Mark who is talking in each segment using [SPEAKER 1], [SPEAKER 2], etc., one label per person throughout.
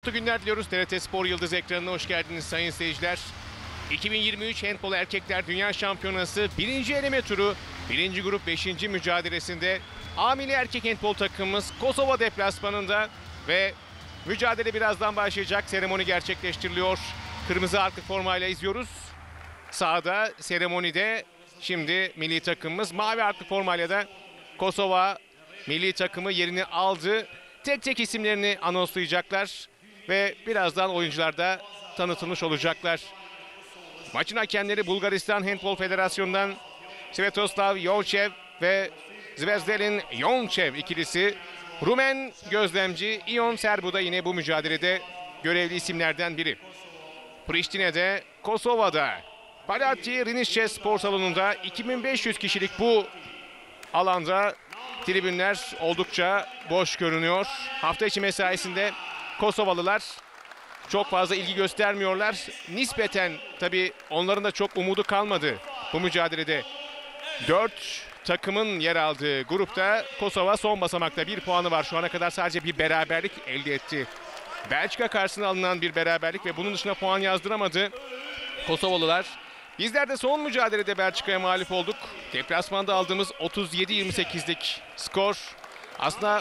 [SPEAKER 1] mutlu günler diliyoruz. TRT Spor Yıldız ekranına hoş geldiniz sayın seyirciler. 2023 Handbol Erkekler Dünya Şampiyonası 1. eleme turu 1. grup 5. mücadelesinde Amili erkek handbol takımımız Kosova deplasmanında ve mücadele birazdan başlayacak. Seremoni gerçekleştiriliyor. Kırmızı arklı formayla izliyoruz. Sağda seremonide şimdi milli takımımız mavi arklı formayla da Kosova milli takımı yerini aldı. Tek tek isimlerini anonslayacaklar ve birazdan oyuncular da tanıtılmış olacaklar. Maçın hakemleri Bulgaristan Handbol Federasyonu'ndan Svetoslav Yonchev ve Zvezdelin Yonchev ikilisi. Rumen gözlemci Ion Serbu da yine bu mücadelede görevli isimlerden biri. Priştine'de, Kosova'da, Palati Rinişçe Spor Salonu'nda 2500 kişilik bu alanda tribünler oldukça boş görünüyor. Hafta içi mesaisinde Kosovalılar çok fazla ilgi göstermiyorlar. Nispeten tabii onların da çok umudu kalmadı bu mücadelede. 4 takımın yer aldığı grupta Kosova son basamakta 1 puanı var. Şu ana kadar sadece bir beraberlik elde etti. Belçika karşısına alınan bir beraberlik ve bunun dışında puan yazdıramadı Kosovalılar. Bizler de son mücadelede Belçika'ya mağlup olduk. Deplasmanda aldığımız 37-28'lik skor aslında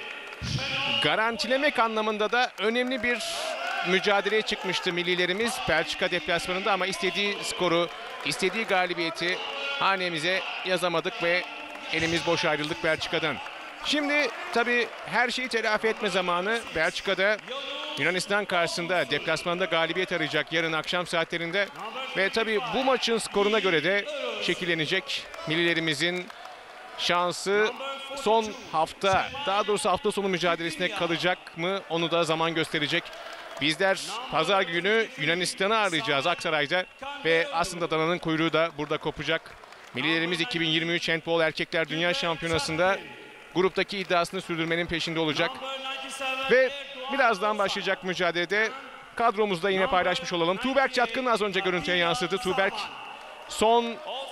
[SPEAKER 1] garantilemek anlamında da önemli bir mücadeleye çıkmıştı millilerimiz Belçika deplasmanında, ama istediği skoru, istediği galibiyeti hanemize yazamadık ve elimiz boş ayrıldık Belçika'dan. Şimdi tabii her şeyi telafi etme zamanı. Belçika'da Yunanistan karşısında deplasmanda galibiyet arayacak yarın akşam saatlerinde ve tabii bu maçın skoruna göre de şekillenecek millilerimizin şansı. Son hafta, daha doğrusu hafta sonu mücadelesine kalacak mı onu da zaman gösterecek. Bizler pazar günü Yunanistan'ı ağırlayacağız Aksaray'da ve aslında dananın kuyruğu da burada kopacak. Millilerimiz 2023 Handbol Erkekler Dünya Şampiyonası'nda gruptaki iddiasını sürdürmenin peşinde olacak. Ve birazdan başlayacak mücadelede kadromuzda yine paylaşmış olalım. Tuğberk Çatkın az önce görüntüye yansıdı. Tuğberk son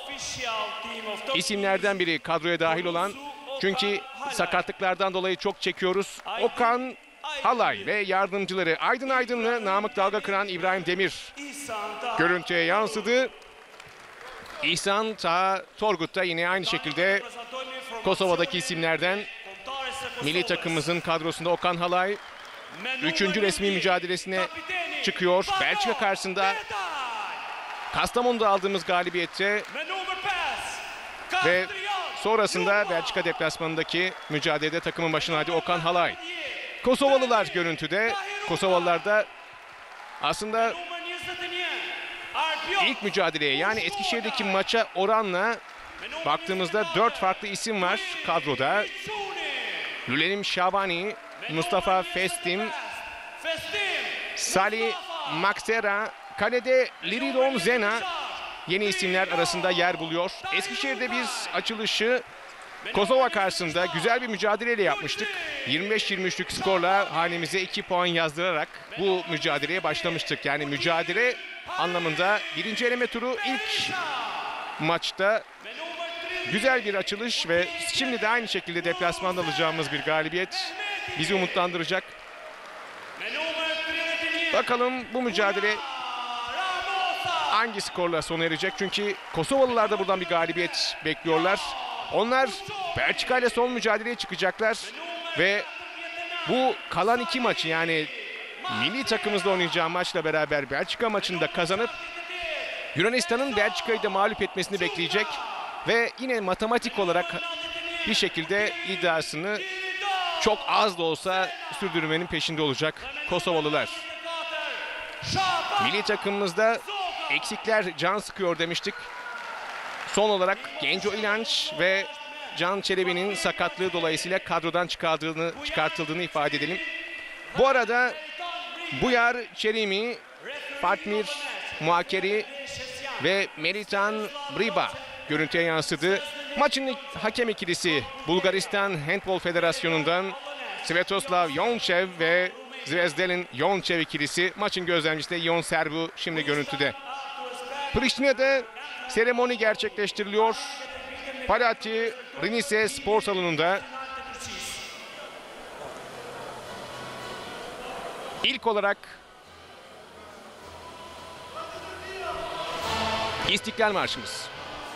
[SPEAKER 1] isimlerden biri kadroya dahil olan. Çünkü sakatlıklardan dolayı çok çekiyoruz. Okan Halay ve yardımcıları Aydın Aydınlı, Namık Dalgakıran, İbrahim Demir görüntüye yansıdı. İhsan Taha Torgut da yine aynı şekilde Kosova'daki isimlerden. Milli takımımızın kadrosunda Okan Halay 3. resmi mücadelesine çıkıyor. Belçika karşısında Kastamonu'da aldığımız galibiyette ve sonrasında Belçika deplasmanındaki mücadelede takımın başına hadi Okan Halay. Kosovalılar görüntüde. Kosovalılar da aslında ilk mücadeleye, yani Eskişehir'deki maça oranla baktığımızda 4 farklı isim var kadroda. Lülenim Şabani, Mustafa Festim, Salih Maksera, kalede Liridon Zena yeni isimler arasında yer buluyor. Eskişehir'de biz açılışı Kosova karşısında güzel bir mücadeleyle yapmıştık. 25-23'lük skorla hanemize 2 puan yazdırarak bu mücadeleye başlamıştık. Yani mücadele anlamında 1. eleme turu ilk maçta güzel bir açılış ve şimdi de aynı şekilde deplasmanda alacağımız bir galibiyet bizi umutlandıracak. Bakalım bu mücadele hangi skorla sona erecek? Çünkü Kosovalılar da buradan bir galibiyet bekliyorlar. Onlar Belçika ile son mücadeleye çıkacaklar ve bu kalan 2 maçı, yani milli takımımızda oynayacağı maçla beraber Belçika maçını da kazanıp Yunanistan'ın Belçika'yı da mağlup etmesini bekleyecek ve yine matematik olarak bir şekilde iddiasını çok az da olsa sürdürmenin peşinde olacak Kosovalılar. Milli takımımızda eksikler can sıkıyor demiştik. Son olarak Genco İlanç ve Can Çelebi'nin sakatlığı dolayısıyla kadrodan çıkartıldığını ifade edelim. Bu arada Buyar Çerimi, Fatmir Muakeri ve Meritan Briba görüntüye yansıdı. Maçın hakem ikilisi Bulgaristan Handbol Federasyonu'ndan Svetoslav Yonchev ve Zvezdelin Yonchev ikilisi. Maçın gözlemcisi de Ion Serbu şimdi görüntüde. Priştine'de seremoni gerçekleştiriliyor. Palati Rinişçe Spor Salonu'nda İlk olarak İstiklal Marşımız.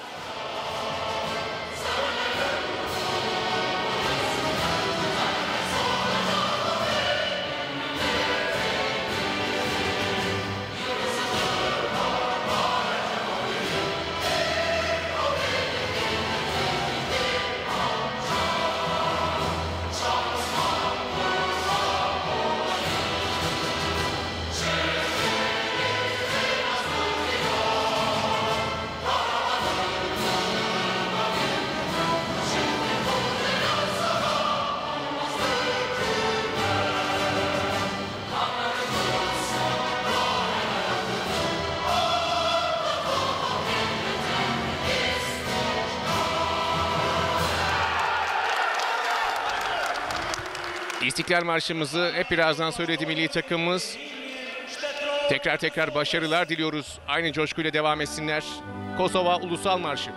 [SPEAKER 1] İstiklal Marşımızı hep birazdan söyledi milli takımımız. Tekrar başarılar diliyoruz. Aynı coşkuyla devam etsinler. Kosova Ulusal Marşı.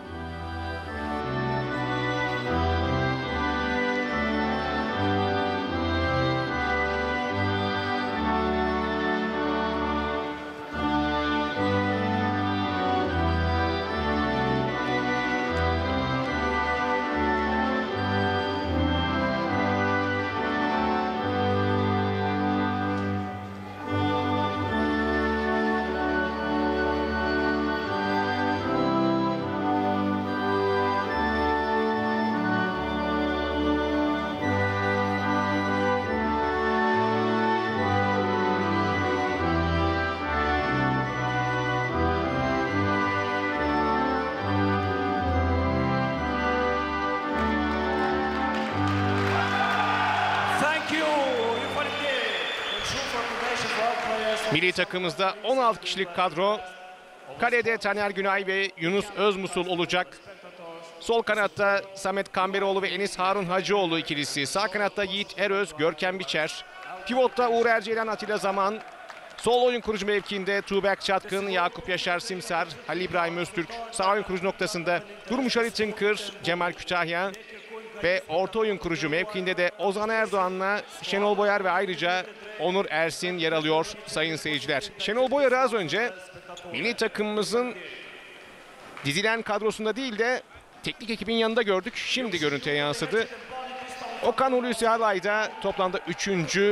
[SPEAKER 1] Milli takımımızda 16 kişilik kadro. Kalede Taner Günay ve Yunus Özmusul olacak. Sol kanatta Samet Kamberoğlu ve Enis Harun Hacıoğlu ikilisi. Sağ kanatta Yiğit Eröz, Görkem Biçer. Pivotta Uğur Erceylan, Atilla Zaman. Sol oyun kurucu mevkiinde Tuğberk Çatkın, Yakup Yaşar Simsar, Halil İbrahim Öztürk. Sağ oyun kurucu noktasında Durmuş Ali Tınkır, Cemal Kütahya. Ve orta oyun kurucu mevkiinde de Ozan Erdoğan'la Şenol Boyar ve ayrıca Onur Ersin yer alıyor sayın seyirciler. Şenol Boyar'ı az önce milli takımımızın dizilen kadrosunda değil de teknik ekibin yanında gördük. Şimdi görüntüye yansıdı. Okan Hulusi Alay da toplamda 3.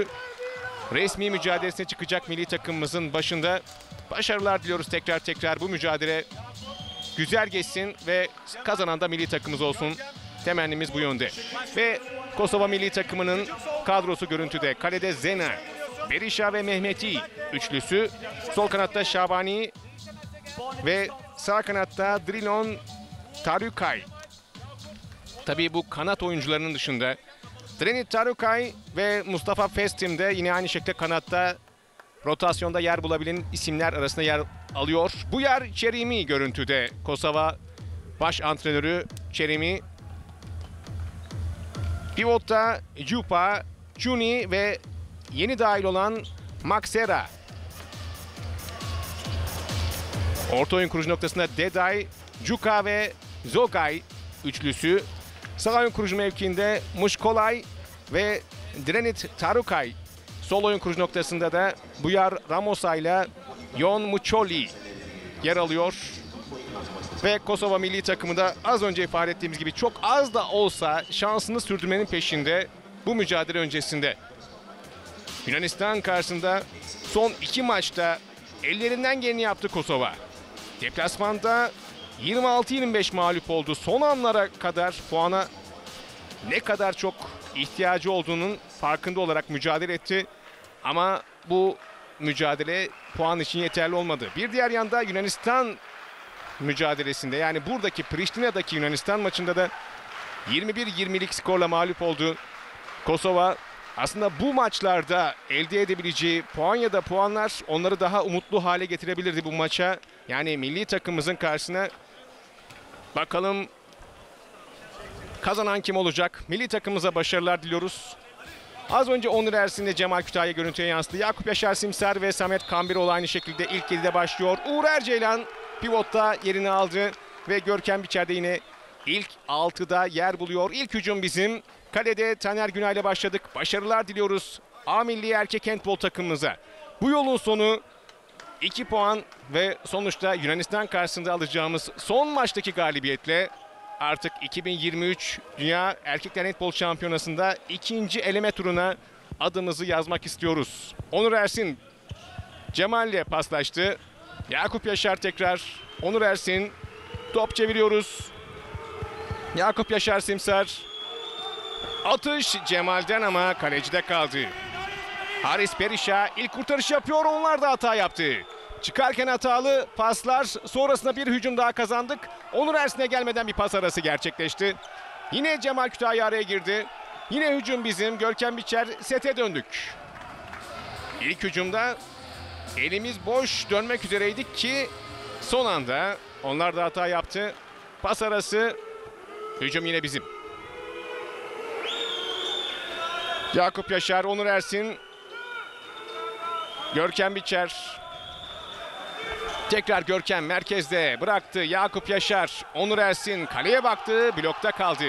[SPEAKER 1] resmi mücadelesine çıkacak milli takımımızın başında. Başarılar diliyoruz tekrar bu mücadele güzel geçsin ve kazanan da milli takımımız olsun. Temennimiz bu yönde. Ve Kosova milli takımının kadrosu görüntüde. Kalede Zena, Berisha ve Mehmeti üçlüsü. Sol kanatta Şabani ve sağ kanatta Drilon Tarukay. Tabii bu kanat oyuncularının dışında Drenit Tarukay ve Mustafa Festim de yine aynı şekilde kanatta rotasyonda yer bulabilen isimler arasında yer alıyor. Buyar Çerimi görüntüde. Kosova baş antrenörü Çerimi. Pivotta Jupa, Juni ve yeni dahil olan Maxera. Orta oyun kurucu noktasında Deday, Juka ve Zogay üçlüsü. Sağ oyun kurucu mevkiinde Muşkolay ve Drenit Tarukay. Sol oyun kurucu noktasında da Buyar Ramosa ile Yon Muçoli yer alıyor. Ve Kosova milli takımı da az önce ifade ettiğimiz gibi çok az da olsa şansını sürdürmenin peşinde bu mücadele öncesinde. Yunanistan karşısında son 2 maçta ellerinden geleni yaptı Kosova. Deplasmanda 26-25 mağlup oldu. Son anlara kadar puana ne kadar çok ihtiyacı olduğunun farkında olarak mücadele etti. Ama bu mücadele puan için yeterli olmadı. Bir diğer yanda Yunanistan mücadelesinde, yani buradaki Priştine'deki Yunanistan maçında da 21-20'lik skorla mağlup oldu. Kosova aslında bu maçlarda elde edebileceği puan ya da puanlar onları daha umutlu hale getirebilirdi bu maça. Yani milli takımımızın karşısına bakalım kazanan kim olacak? Milli takımımıza başarılar diliyoruz. Az önce Onur Ersin'le Cemal Kütahya görüntüye yansıdı. Yakup Yaşar Simser ve Samet Kamberoğlu aynı şekilde ilk 7'de başlıyor. Uğur Erceylan pivotta yerini aldı ve Görkem Biçer de yine ilk 6'da yer buluyor. İlk hücum bizim. Kalede Taner Günay ile başladık. Başarılar diliyoruz A milli erkek handbol takımımıza. Bu yolun sonu 2 puan ve sonuçta Yunanistan karşısında alacağımız son maçtaki galibiyetle artık 2023 Dünya Erkekler Handbol Şampiyonası'nda ikinci eleme turuna adımızı yazmak istiyoruz. Onur Ersin Cemal'le paslaştı. Yakup Yaşar tekrar. Onur Ersin. Top çeviriyoruz. Yakup Yaşar Simsar. Atış Cemal'den ama kalecide kaldı. Haris Berisha ilk kurtarış yapıyor. Onlar da hata yaptı. Çıkarken hatalı paslar. Sonrasında bir hücum daha kazandık. Onur Ersin'e gelmeden bir pas arası gerçekleşti. Yine Cemal Kütahya araya girdi. Yine hücum bizim. Görkem Biçer sete döndük. İlk hücumda elimiz boş dönmek üzereydik ki son anda onlar da hata yaptı. Pas arası. Hücum yine bizim. Yakup Yaşar, Onur Ersin. Görkem Biçer. Tekrar Görkem merkezde bıraktı. Yakup Yaşar, Onur Ersin kaleye baktı. Blokta kaldı.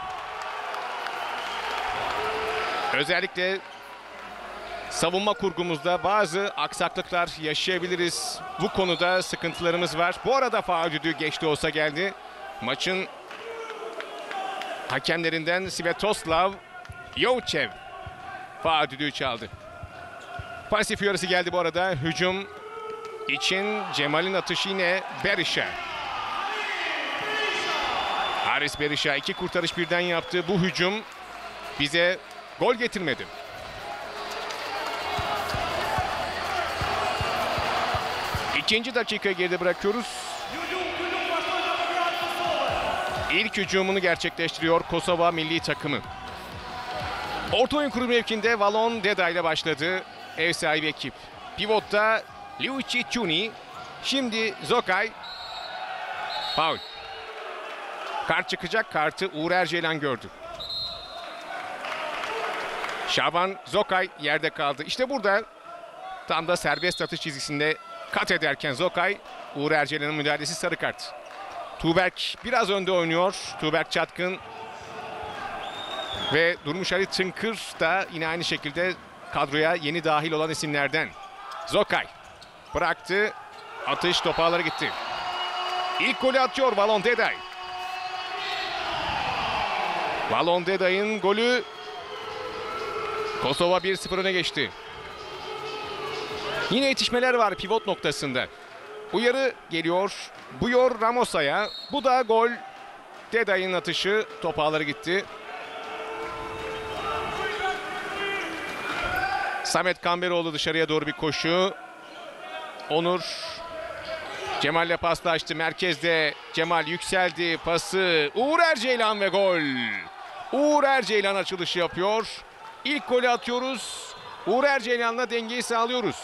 [SPEAKER 1] Özellikle savunma kurgumuzda bazı aksaklıklar yaşayabiliriz. Bu konuda sıkıntılarımız var. Bu arada faul düdüğü geçti olsa geldi. Maçın hakemlerinden Svetoslav Yovchev faul düdüğü çaldı. Pasif uyarısı geldi bu arada. Hücum için Cemal'in atışı yine Berisha. Haris Berisha 2 kurtarış birden yaptı. Bu hücum bize gol getirmedi. İkinci dakikayı geride bırakıyoruz. İlk hücumunu gerçekleştiriyor Kosova milli takımı. Orta oyun kurumu mevkinde Valon Deda ile başladı ev sahibi ekip. Pivotta Liuci Chuni, şimdi Zokay. Faul. Kart çıkacak, kartı Uğur Erceylan gördü. Şaban Zokay yerde kaldı. İşte burada tam da serbest atış çizgisinde kat ederken Zokay, Uğur Erceylan'ın müdahalesi sarı kart. Tuğberk biraz önde oynuyor. Tuğberk Çatkın ve Durmuş Ali Tınkır da yine aynı şekilde kadroya yeni dahil olan isimlerden. Zokay bıraktı. Atış top ağlara gitti. İlk golü atıyor Valon Deday. Valon Deday'ın golü. Kosova 1-0 öne geçti. Yine yetişmeler var pivot noktasında. Uyarı geliyor. Buyor Ramosa'ya. Bu da gol. Deday'ın atışı top ağlara gitti. Samet Kamberoğlu dışarıya doğru bir koşu. Onur Cemal'le paslaştı. Merkezde Cemal yükseldi. Pası Uğur Erceylan ve gol. Uğur Erceylan açılışı yapıyor. İlk golü atıyoruz. Uğur Erceylan'la dengeyi sağlıyoruz.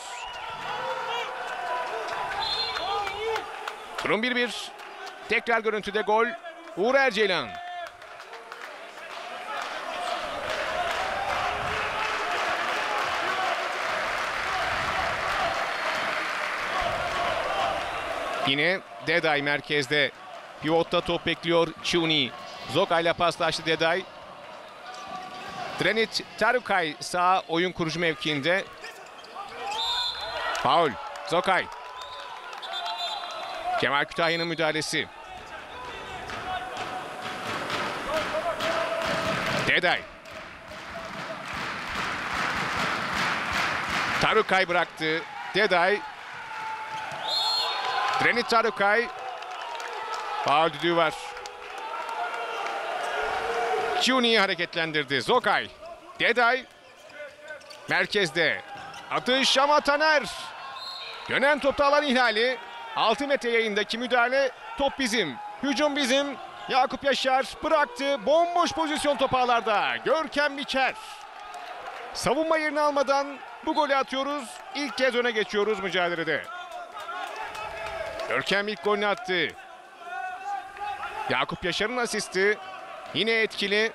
[SPEAKER 1] Durum 1-1. Tekrar görüntüde gol. Uğur Erceylan. Yine Deday merkezde. Pivotta top bekliyor Chuni. Zokay'la paslaştı Deday. Drenit Tarukay sağ oyun kurucu mevkiinde. Faul. Zokay. Kemal Kütahya'nın müdahalesi. Deday. Tarukay bıraktı. Deday. Drenit Tarukay. Faul düdüğü var. Chuni'yi hareketlendirdi. Zokay. Deday. Merkezde. Atış ama Taner. Dönen topta alan ihlali. 6 metre yayındaki müdahale. Top bizim. Hücum bizim. Yakup Yaşar bıraktı. Bomboş pozisyon top ağlarda. Görkem Biçer. Savunma yerini almadan bu golü atıyoruz. İlk kez öne geçiyoruz mücadelede. Görkem ilk golünü attı. Yakup Yaşar'ın asisti. Yine etkili.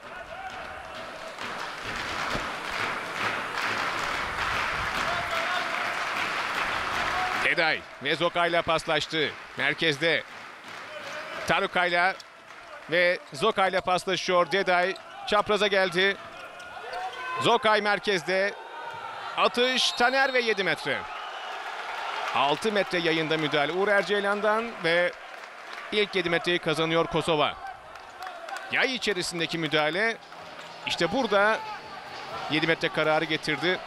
[SPEAKER 1] Deday ve Zokay'la paslaştı. Merkezde Tarukay'la ve Zokay'la paslaşıyor. Deday çapraza geldi. Zokay merkezde. Atış Taner ve 7 metre. 6 metre yayında müdahale Uğur Erceylan'dan ve ilk 7 metreyi kazanıyor Kosova. Yay içerisindeki müdahale işte burada 7 metre kararı getirdi.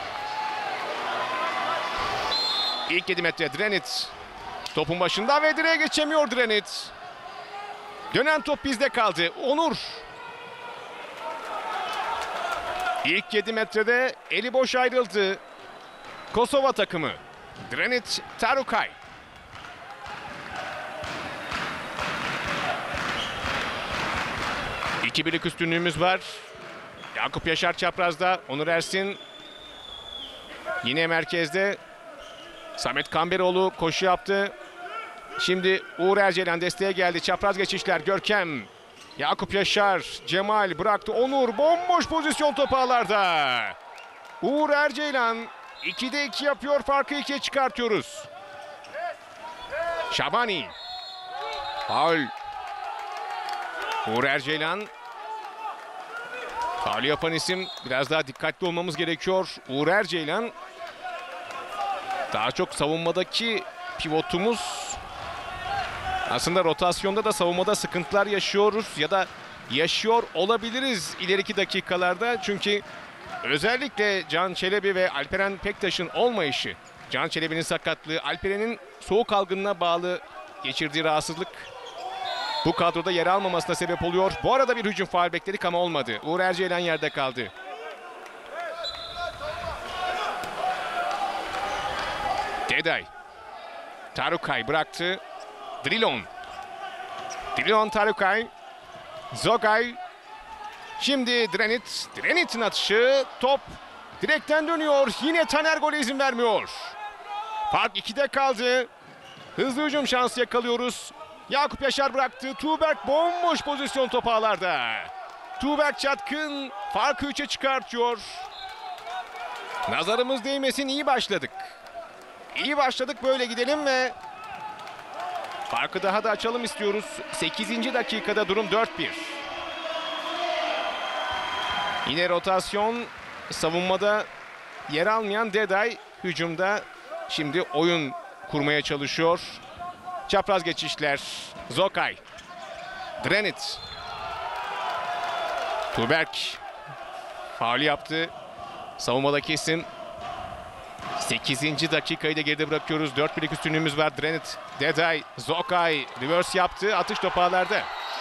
[SPEAKER 1] İlk 7 metre Drenit topun başında ve direğe geçemiyor Drenit. Dönen top bizde kaldı. Onur. İlk 7 metrede eli boş ayrıldı Kosova takımı. Drenit Tarukay. İki birlik üstünlüğümüz var. Yakup Yaşar çaprazda. Onur Ersin yine merkezde. Samet Kamberoğlu koşu yaptı. Şimdi Uğur Erceylan desteğe geldi. Çapraz geçişler. Görkem. Yakup Yaşar. Cemal bıraktı. Onur bomboş pozisyon topu ağlarda. Uğur Erceylan 2'de 2 yapıyor. Farkı 2'ye çıkartıyoruz. Şabani. Faul. Uğur Erceylan. Faul yapan isim. Biraz daha dikkatli olmamız gerekiyor. Uğur Erceylan. Daha çok savunmadaki pivotumuz. Aslında rotasyonda da savunmada sıkıntılar yaşıyoruz ya da yaşıyor olabiliriz ileriki dakikalarda. Çünkü özellikle Can Çelebi ve Alperen Pektaş'ın olmayışı, Can Çelebi'nin sakatlığı, Alperen'in soğuk algınlığına bağlı geçirdiği rahatsızlık bu kadroda yer almamasına sebep oluyor. Bu arada bir hücum faul bekledik ama olmadı. Uğur Erceylan yerde kaldı. Deday. Tarukay bıraktı. Drilon. Drilon Tarukay. Zogay. Şimdi Drenit. Drenit'in atışı. Top direkten dönüyor. Yine Taner gole izin vermiyor. Fark 2'de kaldı. Hızlı hücum şansı yakalıyoruz. Yakup Yaşar bıraktı. Tuğberk bomboş pozisyon topu ağlarda. Tuğberk Çatkın farkı 3'e çıkartıyor. Nazarımız değmesin, iyi başladık. İyi başladık, böyle gidelim ve farkı daha da açalım istiyoruz. 8. dakikada durum 4-1. Yine rotasyon, savunmada yer almayan Deday hücumda şimdi oyun kurmaya çalışıyor. Çapraz geçişler. Zokay. Drenit. Tuğberk faul yaptı. Savunmadaki isim. 8. dakikayı da geride bırakıyoruz. 4-1'lik üstünlüğümüz var. Drenit, Deday, Zokay reverse yaptı. Atış topu ağlarda.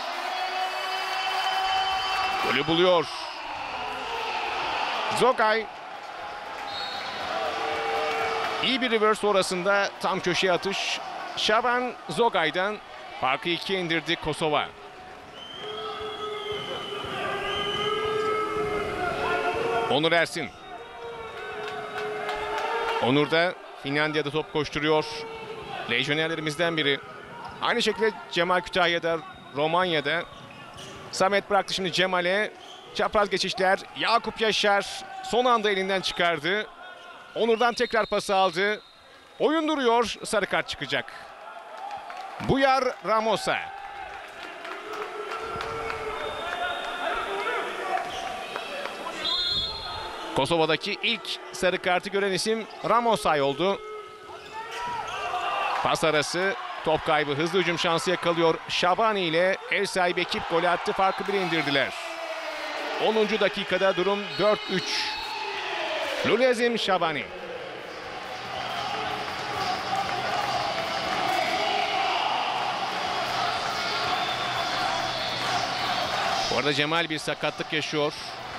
[SPEAKER 1] Golü buluyor. Zokay. İyi bir reverse sonrasında tam köşeye atış. Şaban Zogay'dan farkı 2'ye indirdi Kosova. Onur Ersin. Onur da Finlandiya'da top koşturuyor. Lejyonerlerimizden biri. Aynı şekilde Cemal Kütahya'da, Romanya'da. Samet bıraktı şimdi Cemal'e. Çapraz geçişler. Yakup Yaşar son anda elinden çıkardı. Onur'dan tekrar pası aldı. Oyun duruyor. Sarı kart çıkacak. Buyar Ramos'a. Kosova'daki ilk sarı kartı gören isim Ramosay oldu. Pas arası, top kaybı, hızlı hücum şansı yakalıyor. Şabani ile ev sahibi ekip golü attı. Farkı 1'e indirdiler. 10. dakikada durum 4-3. Lulezim Şabani. Bu arada Cemal bir sakatlık yaşıyor.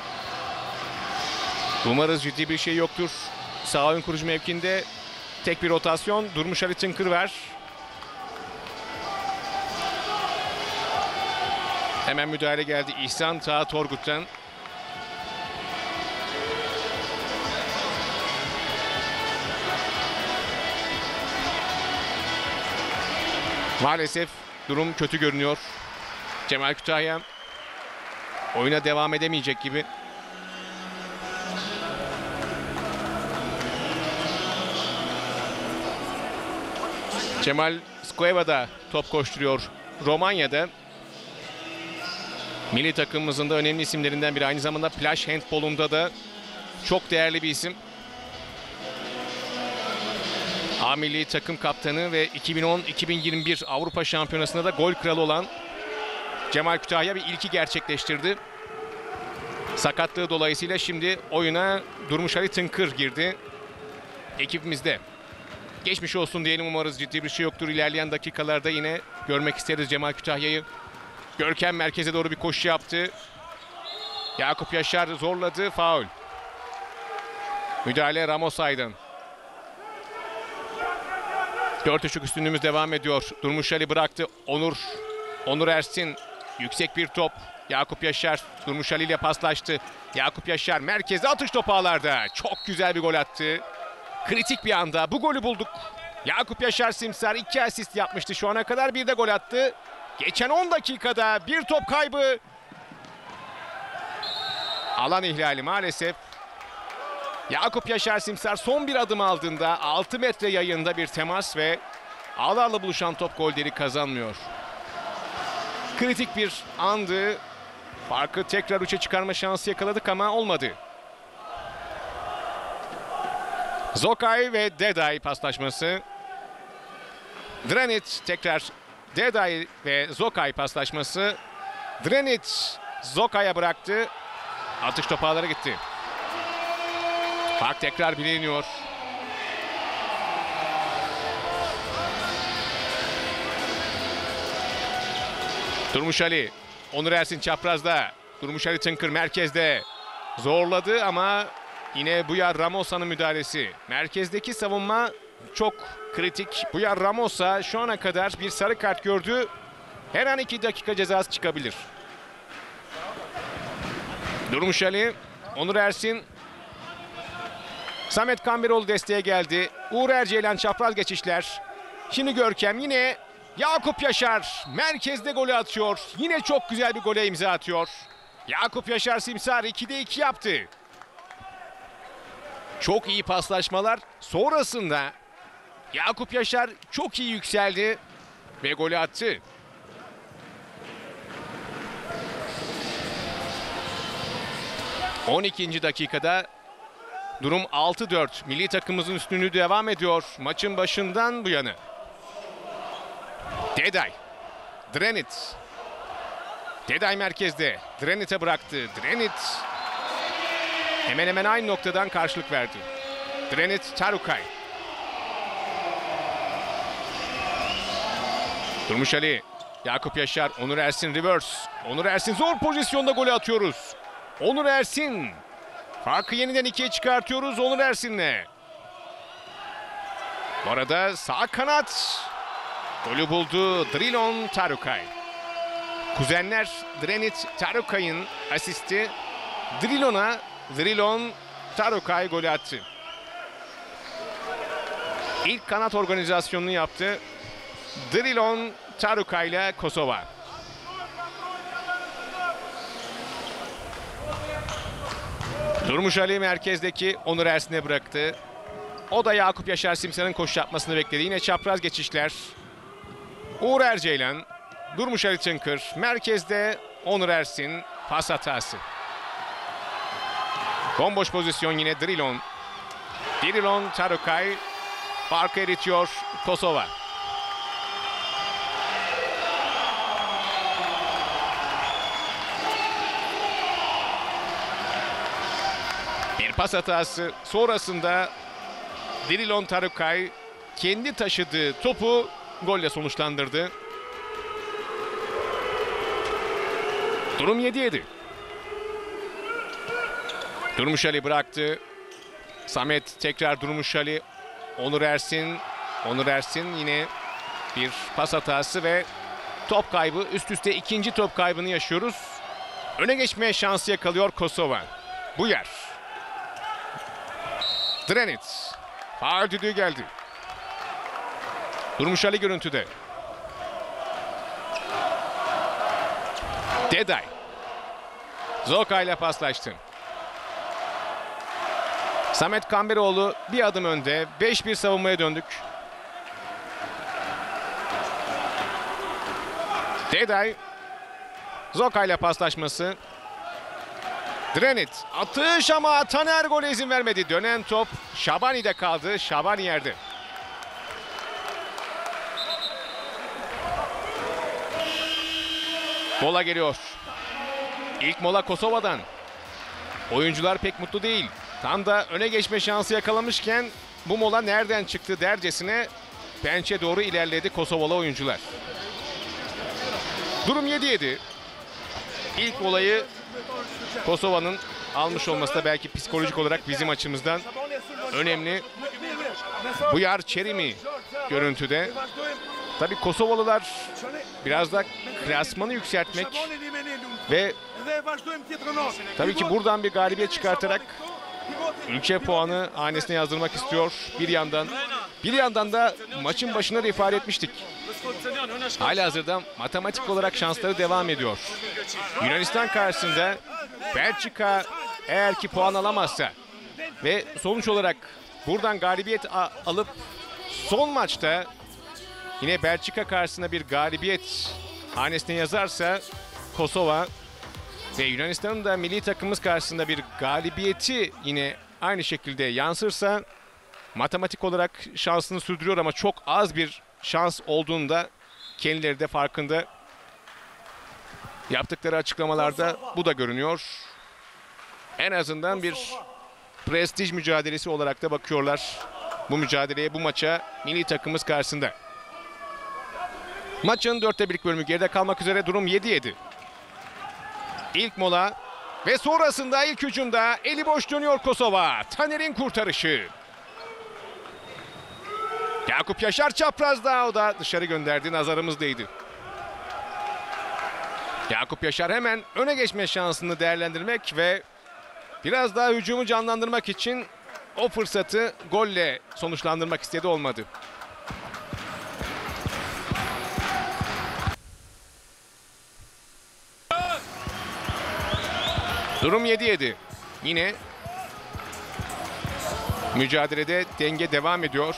[SPEAKER 1] Umarız ciddi bir şey yoktur. Sağ oyun kurucu mevkinde tek bir rotasyon. Durmuş Ali Tınkırver. Hemen müdahale geldi İhsan Taha Torgut'tan. Maalesef durum kötü görünüyor. Cemal Kütahya oyuna devam edemeyecek gibi. Cemal Skueva'da top koşturuyor Romanya'da. Milli takımımızın da önemli isimlerinden biri. Aynı zamanda plaj handbolunda da çok değerli bir isim. A milli takım kaptanı ve 2010-2021 Avrupa Şampiyonası'nda da gol kralı olan Cemal Kütahya bir ilki gerçekleştirdi. Sakatlığı dolayısıyla şimdi oyuna Durmuş Ali Tınkır girdi. Ekibimizde. Geçmiş olsun diyelim, umarız ciddi bir şey yoktur. İlerleyen dakikalarda yine görmek isteriz Cemal Kütahya'yı. Görkem merkeze doğru bir koşu yaptı. Yakup Yaşar zorladı, faul. Müdahale Ramos Aydın. 4-3'lük üstünlüğümüz devam ediyor. Durmuş Ali bıraktı. Onur Ersin. Yüksek bir top. Yakup Yaşar Durmuş Ali ile paslaştı. Yakup Yaşar merkeze, atış topu ağlarda. Çok güzel bir gol attı. Kritik bir anda bu golü bulduk. Yakup Yaşar Simsar 2 asist yapmıştı şu ana kadar, bir de gol attı. Geçen 10 dakikada bir top kaybı. Alan ihlali maalesef. Yakup Yaşar Simsar son bir adım aldığında 6 metre yayında bir temas ve ağlarla buluşan top golleri kazanmıyor. Kritik bir andı. Farkı tekrar 3'e çıkarma şansı yakaladık ama olmadı. Zokay ve Deday paslaşması. Dranit tekrar Deday ve Zokay paslaşması. Dranit Zokay'a bıraktı. Atış topu ağlara gitti. Fark tekrar biliniyor. Durmuş Ali. Onur Ersin çaprazda. Durmuş Ali Tınkır merkezde. Zorladı ama yine Buyar Ramosa'nın müdahalesi. Merkezdeki savunma çok kritik. Buyar Ramosa şu ana kadar bir sarı kart gördü. Her an 2 dakika cezası çıkabilir. Durmuş Ali, Onur Ersin. Samet Kamberoğlu desteğe geldi. Uğur Erceylan çapraz geçişler. Şimdi Görkem, yine Yakup Yaşar merkezde golü atıyor. Yine çok güzel bir gole imza atıyor. Yakup Yaşar Simsar 2'de 2 yaptı. Çok iyi paslaşmalar sonrasında Yakup Yaşar çok iyi yükseldi ve golü attı. ...12. dakikada durum 6-4. Milli takımımızın üstünlüğü devam ediyor maçın başından bu yana. Deday. Dranit. Deday merkezde. Dranit'e bıraktı. Dranit hemen hemen aynı noktadan karşılık verdi. Dranit Tarukay. Durmuş Ali. Yakup Yaşar. Onur Ersin reverse. Onur Ersin zor pozisyonda golü atıyoruz. Onur Ersin. Farkı yeniden 2'ye çıkartıyoruz Onur Ersin'le. Bu arada sağ kanat golü buldu Drilon Tarukay. Kuzenler Dranit Tarukay'ın asisti. Drilon Tarukay golü attı. İlk kanat organizasyonunu yaptı Drilon Tarukay ile Kosova. Durmuş Ali merkezdeki Onur Ersin'e bıraktı. O da Yakup Yaşar Simsar'ın koşu yapmasını bekledi. Yine çapraz geçişler. Uğur Erceylan, Durmuş Ali Tınkır, merkezde Onur Ersin, pas hatası. Bomboş pozisyon yine Drilon Tarukay farkı eritiyor Kosova. Bir pas hatası sonrasında Drilon Tarukay kendi taşıdığı topu golle sonuçlandırdı. Durum 7-7. Durmuş Ali bıraktı. Samet tekrar Durmuş Ali. Onur Ersin yine bir pas hatası ve top kaybı. Üst üste ikinci top kaybını yaşıyoruz. Öne geçmeye şansı yakalıyor Kosova. Buyar. Dranit. Faul düdüğü geldi. Durmuş Ali görüntüde. Deday. Zokay ile paslaştı. Samet Kamberoğlu bir adım önde. 5-1 savunmaya döndük. Deday. Zokay ile paslaşması. Dranit. Atış ama Taner gole izin vermedi. Dönen top Şabani'de kaldı. Şabani yerde. Mola geliyor. İlk mola Kosova'dan. Oyuncular pek mutlu değil. Tam da öne geçme şansı yakalamışken bu mola nereden çıktı dercesine bench'e doğru ilerledi Kosovalı oyuncular. Durum 7-7. İlk molayı Kosova'nın almış olması da belki psikolojik olarak bizim açımızdan önemli. Buyar Çerimi görüntüde. Tabii Kosovalılar biraz da klasmanı yükseltmek ve tabii ki buradan bir galibiyet çıkartarak ülke puanı hanesine yazdırmak istiyor bir yandan. Bir yandan da maçın başında da ifade etmiştik. Halihazırda matematik olarak şansları devam ediyor. Yunanistan karşısında Belçika eğer ki puan alamazsa ve sonuç olarak buradan galibiyet alıp son maçta yine Belçika karşısında bir galibiyet hanesine yazarsa Kosova ve Yunanistan'ın da milli takımımız karşısında bir galibiyeti yine aynı şekilde yansırsa matematik olarak şansını sürdürüyor ama çok az bir şans olduğunda kendileri de farkında. Yaptıkları açıklamalarda bu da görünüyor. En azından bir prestij mücadelesi olarak da bakıyorlar bu mücadeleye, bu maça milli takımımız karşısında. Maçın 1/4 bölümü geride kalmak üzere, durum 7-7. İlk mola ve sonrasında ilk hücumda eli boş dönüyor Kosova. Taner'in kurtarışı. Yakup Yaşar çaprazda, o da dışarı gönderdi, nazarımızdaydı. Yakup Yaşar hemen öne geçme şansını değerlendirmek ve biraz daha hücumu canlandırmak için o fırsatı golle sonuçlandırmak istedi, olmadı. Durum 7-7. Yine mücadelede denge devam ediyor.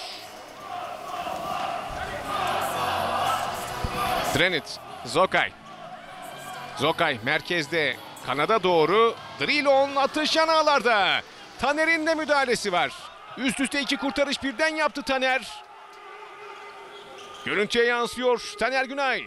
[SPEAKER 1] Drenit, Zokay. Zokay merkezde, kanada doğru. Drilon atış yan ağlarda. Taner'in de müdahalesi var. Üst üste 2 kurtarış birden yaptı Taner. Görüntüye yansıyor Taner Günay.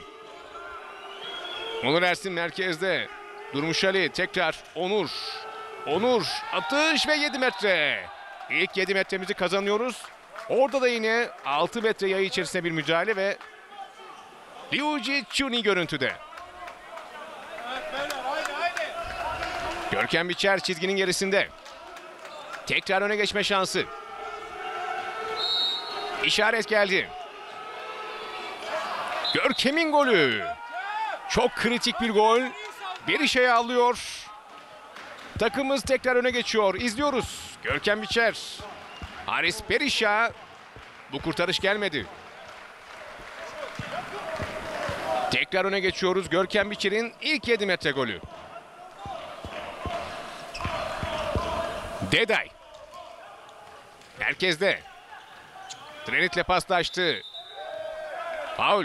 [SPEAKER 1] Onur Ersin merkezde. Durmuş Ali tekrar Onur. Onur atış ve 7 metre. İlk 7 metremizi kazanıyoruz. Orada da yine 6 metre yayı içerisinde bir müdahale ve Liuji Chuni görüntüde. Görkem Biçer çizginin gerisinde. Tekrar öne geçme şansı. İşaret geldi. Görkem'in golü. Çok kritik bir gol. Berisha'yı alıyor. Takımımız tekrar öne geçiyor. İzliyoruz. Görkem Biçer. Haris Berisha. Bu kurtarış gelmedi. Tekrar öne geçiyoruz. Görkem Biçer'in ilk 7 metre golü. Deday. Merkezde. Drenit'le paslaştı. Faul.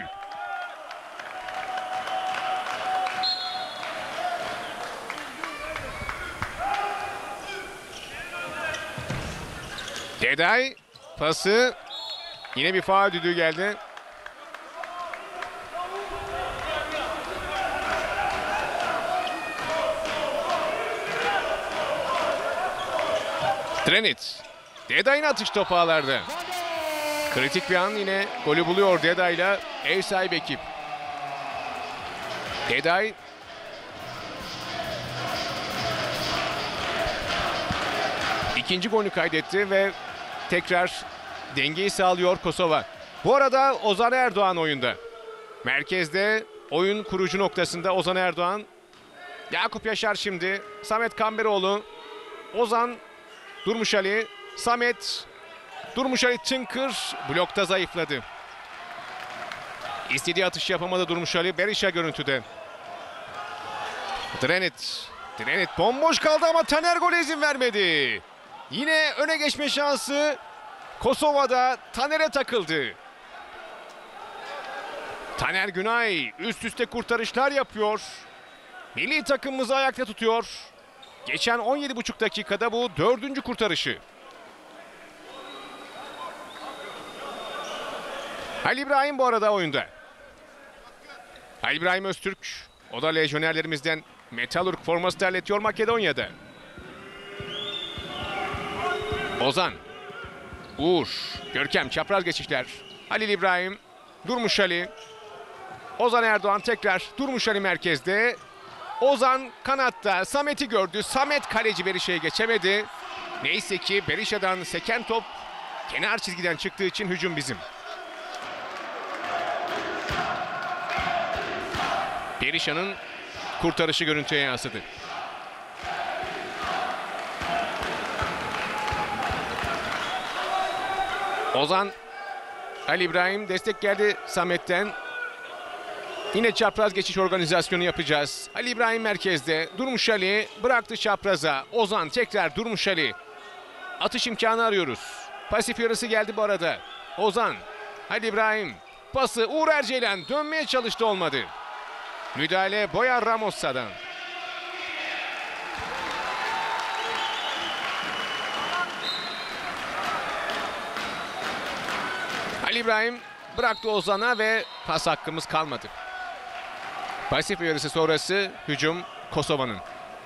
[SPEAKER 1] Deday pası, yine bir faul düdüğü geldi. Drenit. Deday'ın atış topu ağlarda. Kritik bir an, yine golü buluyor Deday'la ev sahibi ekip. Deday. İkinci golünü kaydetti ve tekrar dengeyi sağlıyor Kosova. Bu arada Ozan Erdoğan oyunda. Merkezde, oyun kurucu noktasında Ozan Erdoğan. Yakup Yaşar şimdi. Samet Kamberoğlu. Ozan, Durmuş Ali. Samet. Durmuş Ali Tınkır. Blokta zayıfladı. İstediği atış yapamadı Durmuş Ali. Berisha görüntüde. Drenit. Drenit bomboş kaldı ama Taner gole izin vermedi. Yine öne geçme şansı Kosova'da, Taner'e takıldı. Taner Günay üst üste kurtarışlar yapıyor. Milli takımımızı ayakta tutuyor. Geçen 17,5 dakikada bu 4. kurtarışı. Halil İbrahim bu arada oyunda. Halil İbrahim Öztürk O da lejyonerlerimizden, Metalurg forması terletiyor Makedonya'da. Ozan. Uğur. Görkem, çapraz geçişler. Halil İbrahim. Durmuş Ali. Ozan Erdoğan tekrar. Durmuş Ali merkezde. Ozan kanatta. Samet'i gördü. Samet kaleci Berisha'yı geçemedi. Neyse ki Berisha'dan seken top kenar çizgiden çıktığı için hücum bizim. Berisha'nın kurtarışı görüntüye yansıdı. Ozan, Ali İbrahim, destek geldi Samet'ten. Yine çapraz geçiş organizasyonu yapacağız. Ali İbrahim merkezde. Durmuş Ali bıraktı çapraza. Ozan tekrar Durmuş Ali. Atış imkanı arıyoruz. Pasif yarısı geldi bu arada. Ozan, Ali İbrahim. Pası Uğur Erceylan dönmeye çalıştı, olmadı. Müdahale Boyar Ramosa'dan. Ali İbrahim bıraktı Ozan'a ve pas hakkımız kalmadı. Pasif uyarısı sonrası hücum Kosova'nın.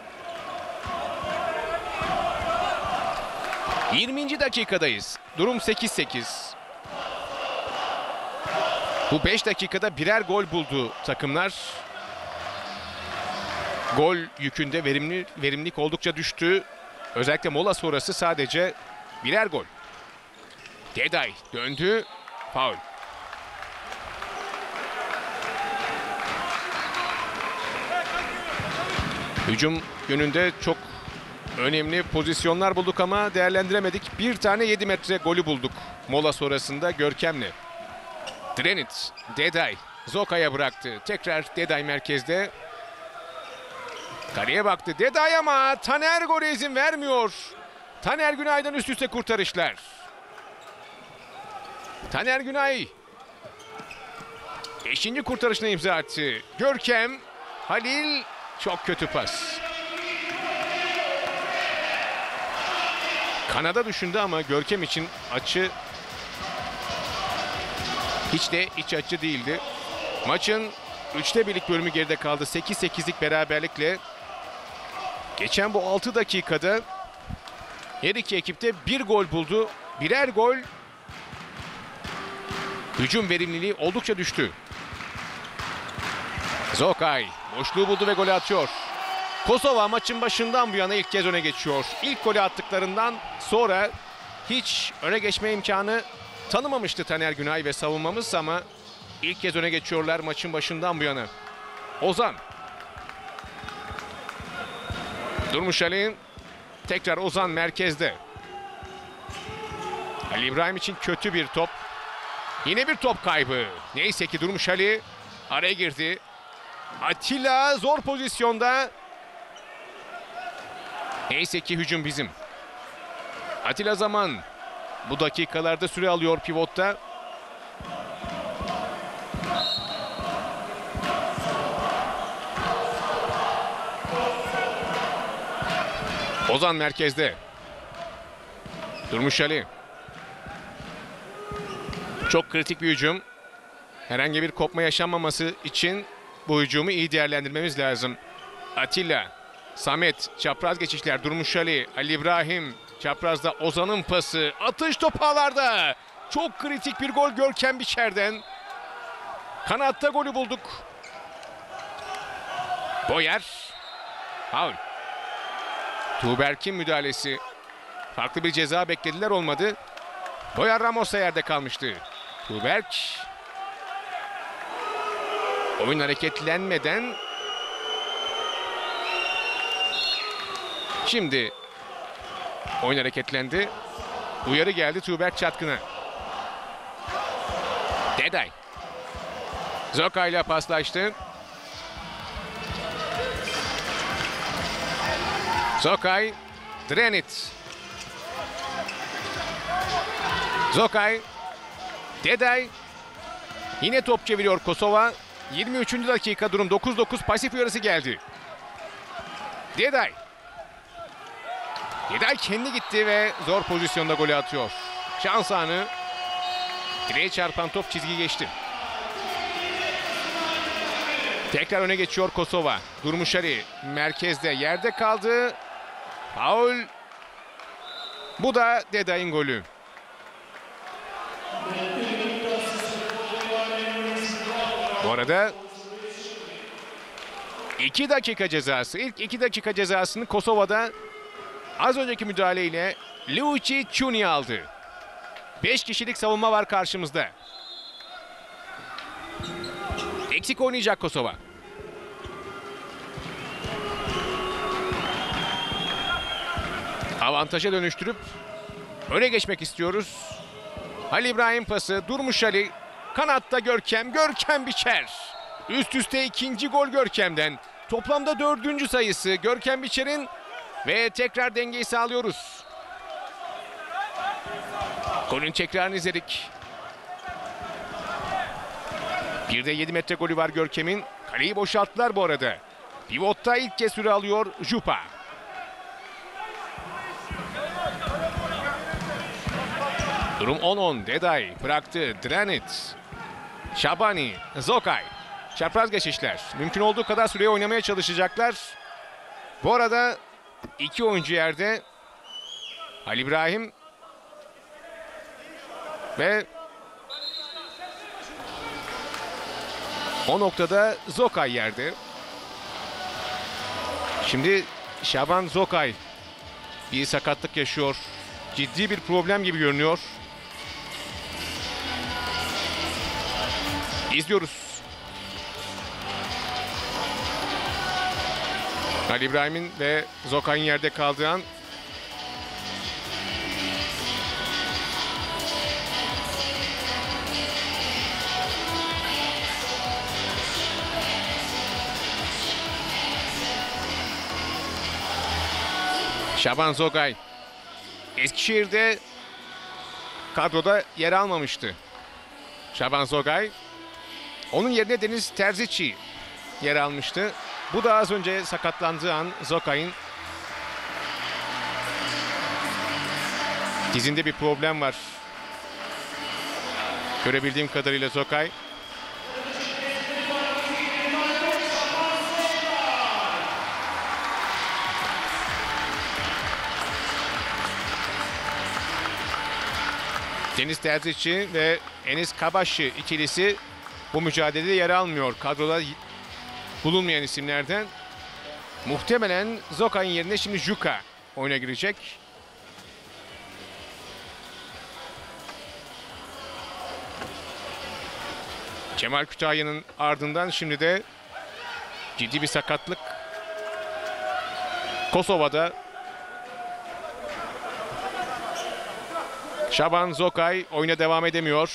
[SPEAKER 1] 20. dakikadayız. Durum 8-8. Bu 5 dakikada birer gol buldu takımlar. Gol yükünde verimlilik oldukça düştü. Özellikle mola sonrası sadece birer gol. Deday döndü. Faul. Hücum yönünde çok önemli pozisyonlar bulduk ama değerlendiremedik. Bir tane 7 metre golü bulduk mola sonrasında Görkem'le. Drenit, Deday, Zoka'ya bıraktı. Tekrar Deday merkezde. Kaleye baktı Deday ama Taner gole izin vermiyor. Taner Günay'dan üst üste kurtarışlar. Taner Günay 5. kurtarışına imza attı. Görkem, Halil çok kötü pas. Kanada düşündü ama Görkem için açı hiç de iç açı değildi. Maçın 3'te 1'lik bölümü geride kaldı. 8-8'lik beraberlikle. Geçen bu 6 dakikada her iki ekipte bir gol buldu. Birer gol. Hücum verimliliği oldukça düştü. Zokay boşluğu buldu ve golü atıyor. Kosova maçın başından bu yana ilk kez öne geçiyor. İlk golü attıklarından sonra hiç öne geçme imkanı tanımamıştı Taner Günay ve savunmamız ama ilk kez öne geçiyorlar maçın başından bu yana. Ozan. Durmuş Ali. Tekrar Ozan merkezde. Ali İbrahim için kötü bir top. Yine bir top kaybı. Neyse ki Durmuş Ali araya girdi. Atilla zor pozisyonda. Neyse ki hücum bizim. Atilla Zaman bu dakikalarda süre alıyor pivotta. Ozan merkezde. Durmuş Ali. Çok kritik bir hücum. Herhangi bir kopma yaşanmaması için bu hücumu iyi değerlendirmemiz lazım. Atilla, Samet, çapraz geçişler, Durmuş Ali, Ali İbrahim, çaprazda Ozan'ın pası, atış topu ağlarda. Çok kritik bir gol Görkem Biçer'den. Kanatta golü bulduk. Boyer, faul. Tuğberk'in müdahalesi. Farklı bir ceza beklediler, olmadı. Boyar Ramos'a yerde kalmıştı. Tuğberk oyun hareketlenmeden şimdi oyun hareketlendi. Uyarı geldi Tuğberk Çatkın'a. Deday. Zoka ile paslaştı. Zokay, Drenit. Zokay, Deday. Yine top çeviriyor Kosova. 23. dakika, durum 9-9, pasif uyarısı geldi. Deday. Deday kendi gitti ve zor pozisyonda golü atıyor. Şans anı. Direğe çarpan top çizgi geçti. Tekrar öne geçiyor Kosova. Durmuşari merkezde yerde kaldı. Faul. Bu da Deday'ın golü. Bu arada 2 dakika cezası. İlk 2 dakika cezasını Kosova'da az önceki müdahaleyle Luigi Ciuni aldı. 5 kişilik savunma var karşımızda. Eksik oynayacak Kosova. Avantaja dönüştürüp öne geçmek istiyoruz. Halil İbrahim pası. Durmuş Ali. Kanatta Görkem. Görkem Biçer. Üst üste ikinci gol Görkem'den. Toplamda 4. sayısı Görkem Biçer'in ve tekrar dengeyi sağlıyoruz. Golün tekrarını izledik. Bir de 7 metre golü var Görkem'in. Kaleyi boşalttılar bu arada. Pivotta ilk kez süre alıyor Jupa. Durum 10-10. Deday bıraktı. Dranit. Şabani. Zokay. Çapraz geçişler. Mümkün olduğu kadar süreyi oynamaya çalışacaklar. Bu arada 2 oyuncu yerde. Halil İbrahim ve o noktada Zokay yerde. Şimdi Şaban Zokay bir sakatlık yaşıyor. Ciddi bir problem gibi görünüyor. İzliyoruz. Halil İbrahim'in ve Zokay'ın yerde kaldığı an. Şaban Zokay Eskişehir'de kadroda yer almamıştı. Şaban Zokay. Onun yerine Deniz Terzici yer almıştı. Bu da az önce sakatlandığı an Zokay'ın dizinde bir problem var. Görebildiğim kadarıyla Zokay. Deniz Terzici ve Enis Kabaşı ikilisi bu mücadelede yer almıyor. Kadroda bulunmayan isimlerden. Muhtemelen Zokay'ın yerine şimdi Juka oyuna girecek. Cemal Kütahya'nın ardından şimdi de ciddi bir sakatlık Kosova'da. Şaban Zokay oyuna devam edemiyor.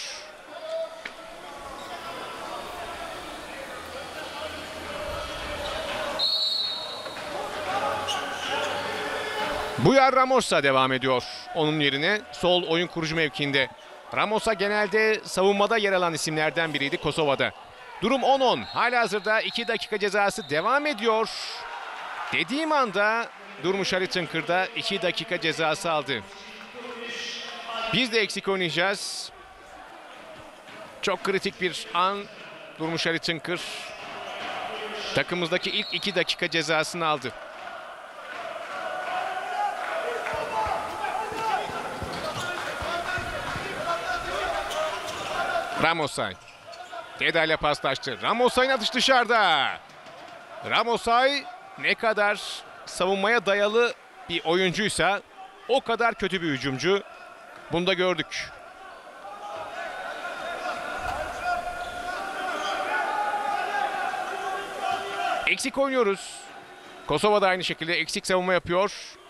[SPEAKER 1] Bujar Ramosa devam ediyor. Onun yerine sol oyun kurucu mevkiinde. Ramosa genelde savunmada yer alan isimlerden biriydi Kosova'da. Durum 10-10. Halihazırda 2 dakika cezası devam ediyor. Dediğim anda Durmuş Ali Tınkır'da 2 dakika cezası aldı. Biz de eksik oynayacağız. Çok kritik bir an. Durmuş Ali Tınkır takımımızdaki ilk 2 dakika cezasını aldı. Ramosay. Deday'la paslaştı. Ramosay'ın atış dışarıda. Ramosay ne kadar savunmaya dayalı bir oyuncuysa o kadar kötü bir hücumcu. Bunu da gördük. Eksik oynuyoruz. Kosova da aynı şekilde eksik savunma yapıyor.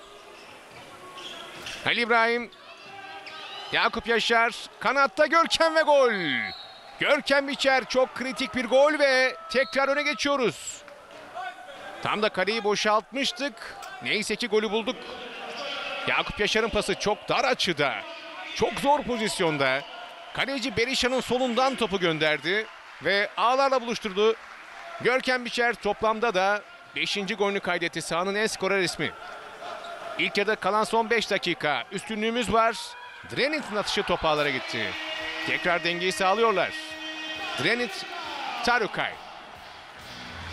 [SPEAKER 1] Halil İbrahim. Yakup Yaşar. Kanatta Görkem ve gol. Görkem Biçer, çok kritik bir gol ve tekrar öne geçiyoruz. Tam da kaleyi boşaltmıştık. Neyse ki golü bulduk. Yakup Yaşar'ın pası çok dar açıda. Çok zor pozisyonda. Kaleci Berisha'nın solundan topu gönderdi ve ağlarla buluşturdu. Görkem Biçer toplamda da 5. golünü kaydetti. Sahanın en skorer ismi. İlk yarıda kalan son 5 dakika. Üstünlüğümüz var. Dranit'in atışı top ağlara gitti. Tekrar dengeyi sağlıyorlar. Dranit, Tarukay.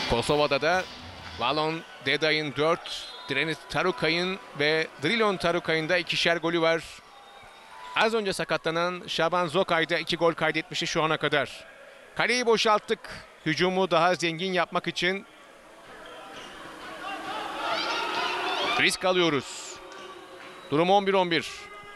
[SPEAKER 1] Kosova'da da Valon Deday'ın 4, Drenit Tarukay'ın ve Drilon Tarukay'ın da 2'şer golü var. Az önce sakatlanan Şaban Zokay da 2 gol kaydetmişti şu ana kadar. Kaleyi boşalttık. Hücumu daha zengin yapmak için risk alıyoruz. Durum 11-11.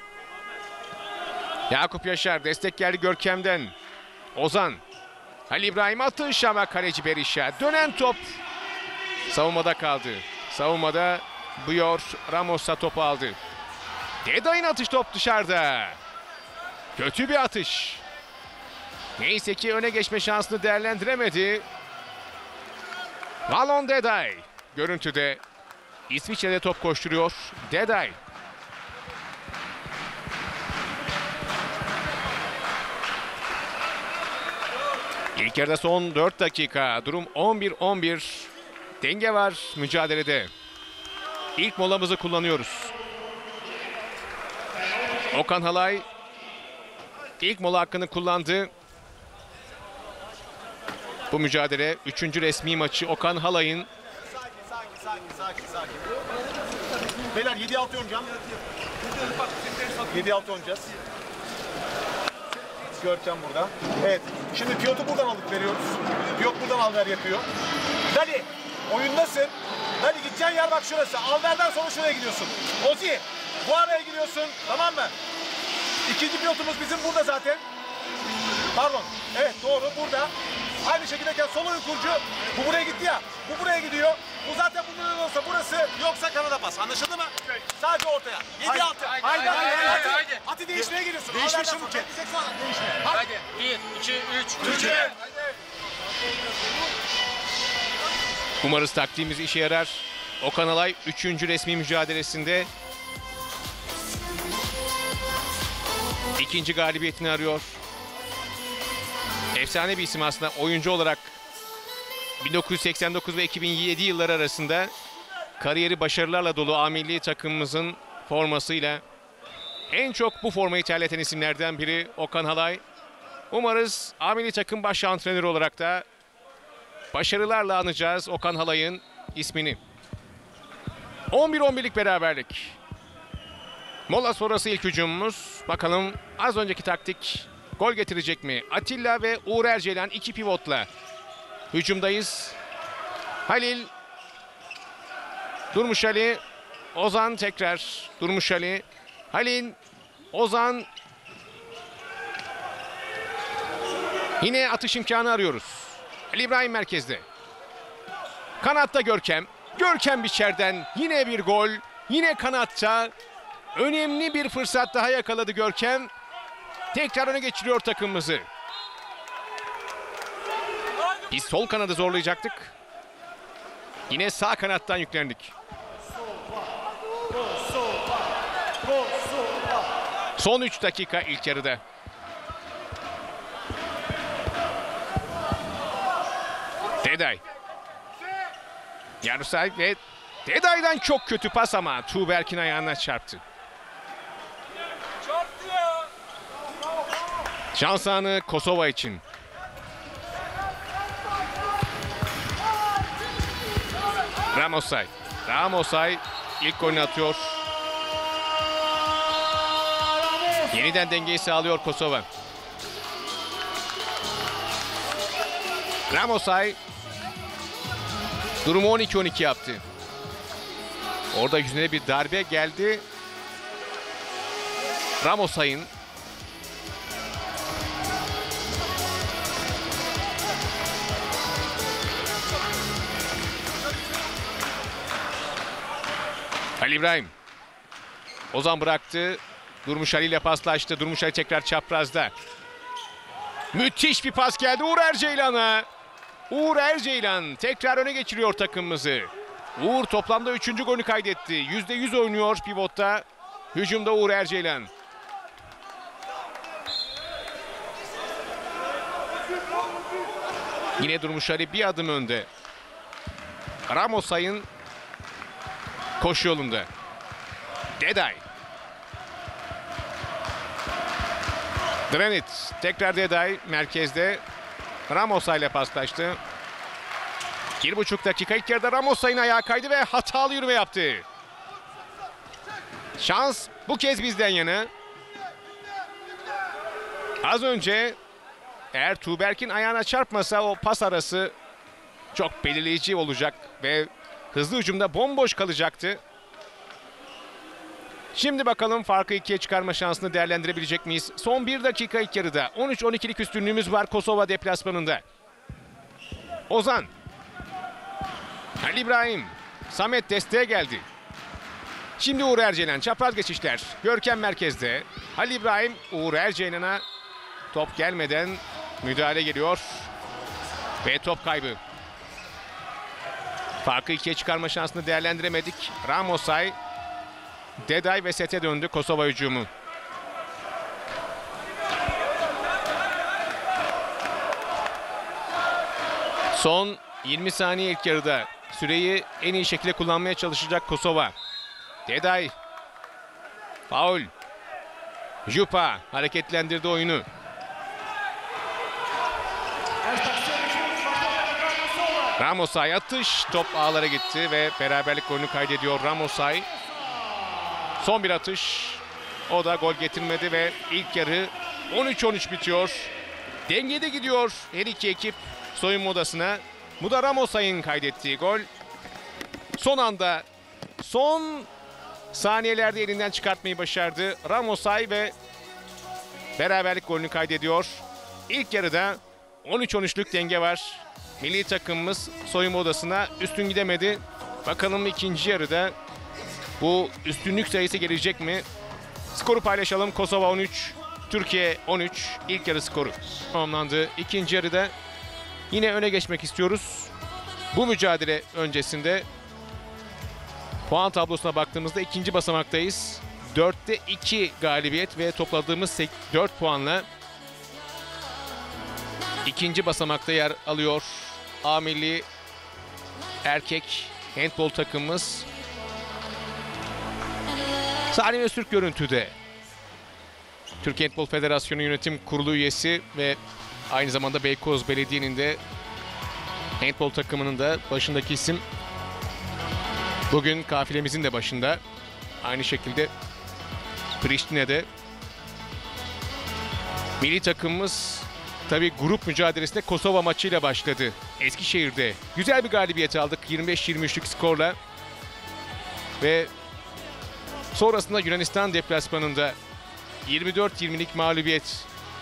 [SPEAKER 1] Yakup Yaşar, destek geldi Görkem'den. Ozan. Halil İbrahim atış ama kaleci Berisha. Dönen top savunmada kaldı. Savunmada Buyor Ramos'a topu aldı. Deday'ın atış, top dışarıda. Kötü bir atış. Neyse ki öne geçme şansını değerlendiremedi. Valon Deday. Görüntüde İsviçre'de top koşturuyor Deday. İlk yarıda son 4 dakika. Durum 11-11. Denge var mücadelede. İlk molamızı kullanıyoruz. Okan Halay ilk mola hakkını kullandı. Bu mücadele 3. resmi maçı Okan Halay'ın.
[SPEAKER 2] Sakin. Beyler 7-6 oynayacağım. 7-6 oynayacağız. Görkem burada. Evet. Şimdi piyotu buradan alıp veriyoruz. Piyot buradan alver yapıyor. Dali oyundasın. Dali gideceğin yer bak şurası. Alverden sonra şuraya gidiyorsun. Ozi bu araya giriyorsun. Tamam mı? İkinci piyotumuz bizim burada zaten. Pardon. Evet doğru burada. Aynı şekildeyken sol oyun kurucu. Bu buraya gitti ya. Bu buraya gidiyor. Bu zaten bunun olsa burası, yoksa kanada pas. Anlaşıldı mı? Sadece ortaya. 7-6. Haydi. Ati değişmeye geliyorsun. Değişmişsin bu kez.
[SPEAKER 3] Haydi. 1, 2, 3.
[SPEAKER 1] Umarız taktiğimiz işe yarar. Okan Halay 3. resmi mücadelesinde ikinci galibiyetini arıyor. Efsane bir isim aslında, oyuncu olarak 1989 ve 2007 yılları arasında kariyeri başarılarla dolu A milli takımımızın formasıyla en çok bu formayı terleten isimlerden biri Okan Halay. Umarız A milli takım baş antrenörü olarak da başarılarla anacağız Okan Halay'ın ismini. 11-11'lik beraberlik. Mola sonrası ilk hücumumuz. Bakalım az önceki taktik gol getirecek mi? Atilla ve Uğur Erceylan 2 pivotla hücumdayız. Halil, Durmuş Ali, Ozan tekrar Durmuş Ali, Halil, Ozan. Yine atış imkanı arıyoruz. Ali İbrahim merkezde. Kanatta Görkem. Görkem biçerden yine bir gol. Yine kanatta. Önemli bir fırsat daha yakaladı Görkem. Tekrar öne geçiriyor takımımızı. Biz sol kanadı zorlayacaktık. Yine sağ kanattan yüklendik. Son 3 dakika ilk yarıda. Deday. Yarusay ve Deday'dan çok kötü pas ama Tuğberk'in ayağına çarptı. Şans anı Kosova için. Ramosay ilk golünü atıyor. Yeniden dengeyi sağlıyor Kosova. Ramosay durumu 12-12 yaptı. Orada yüzüne bir darbe geldi. Ramosay'ın Ali İbrahim. Ozan bıraktı. Durmuş Ali ile paslaştı. Durmuş Ali tekrar çaprazda. Müthiş bir pas geldi Uğur Erceylan'a. Uğur Erceylan tekrar öne geçiriyor takımımızı. Uğur toplamda 3. golünü kaydetti. %100 oynuyor pivotta. Hücumda Uğur Erceylan. Yine Durmuş Ali bir adım önde. Ramosay'ın koşu yolunda. Deday. Drenit. Tekrar Deday merkezde. Ramosay ile paslaştı. 1,5 dakika ilk yarıda Ramosay'ın ayağa kaydı ve hatalı yürüme yaptı. Şans bu kez bizden yana. Az önce eğer Tuğberk'in ayağına çarpmasa o pas arası çok belirleyici olacak ve hızlı hücumda bomboş kalacaktı. Şimdi bakalım farkı 2'ye çıkarma şansını değerlendirebilecek miyiz? Son 1 dakika ilk yarıda 13-12'lik üstünlüğümüz var Kosova deplasmanında. Ozan. Halil İbrahim. Samet desteğe geldi. Şimdi Uğur Erceylan. Çapraz geçişler. Görkem merkezde. Halil İbrahim Uğur Erceylan'a top gelmeden müdahale geliyor. Ve top kaybı. Farkı 2'ye çıkarma şansını değerlendiremedik. Ramosay, Deday ve sete döndü Kosova hücumu. Son 20 saniye ilk yarıda süreyi en iyi şekilde kullanmaya çalışacak Kosova. Deday. Faul. Jupa hareketlendirdi oyunu. Ramosay atış. Top ağlara gitti ve beraberlik golünü kaydediyor Ramosay. Son bir atış. O da gol getirmedi ve ilk yarı 13-13 bitiyor. Dengede gidiyor her iki ekip soyunma odasına. Bu da Ramosay'ın kaydettiği gol. Son anda, son saniyelerde elinden çıkartmayı başardı Ramosay ve beraberlik golünü kaydediyor. İlk yarıda 13-13'lük denge var. Milli takımımız soyunma odasına üstün gidemedi. Bakalım ikinci yarıda bu üstünlük sayısı gelecek mi? Skoru paylaşalım. Kosova 13, Türkiye 13. İlk yarı skoru tamamlandı. İkinci yarıda yine öne geçmek istiyoruz. Bu mücadele öncesinde puan tablosuna baktığımızda ikinci basamaktayız. 4'te 2 galibiyet ve topladığımız 4 puanla ikinci basamakta yer alıyor A milli erkek handbol takımımız. Salim Öztürk görüntüde. Türkiye Handbol Federasyonu Yönetim Kurulu üyesi ve aynı zamanda Beykoz Belediye'nin de handbol takımının da başındaki isim. Bugün kafilemizin de başında. Aynı şekilde Priştine'de. Milli takımımız tabii grup mücadelesinde Kosova maçıyla başladı. Eskişehir'de güzel bir galibiyet aldık 25-23'lük skorla. Ve sonrasında Yunanistan deplasmanında 24-20'lik mağlubiyet.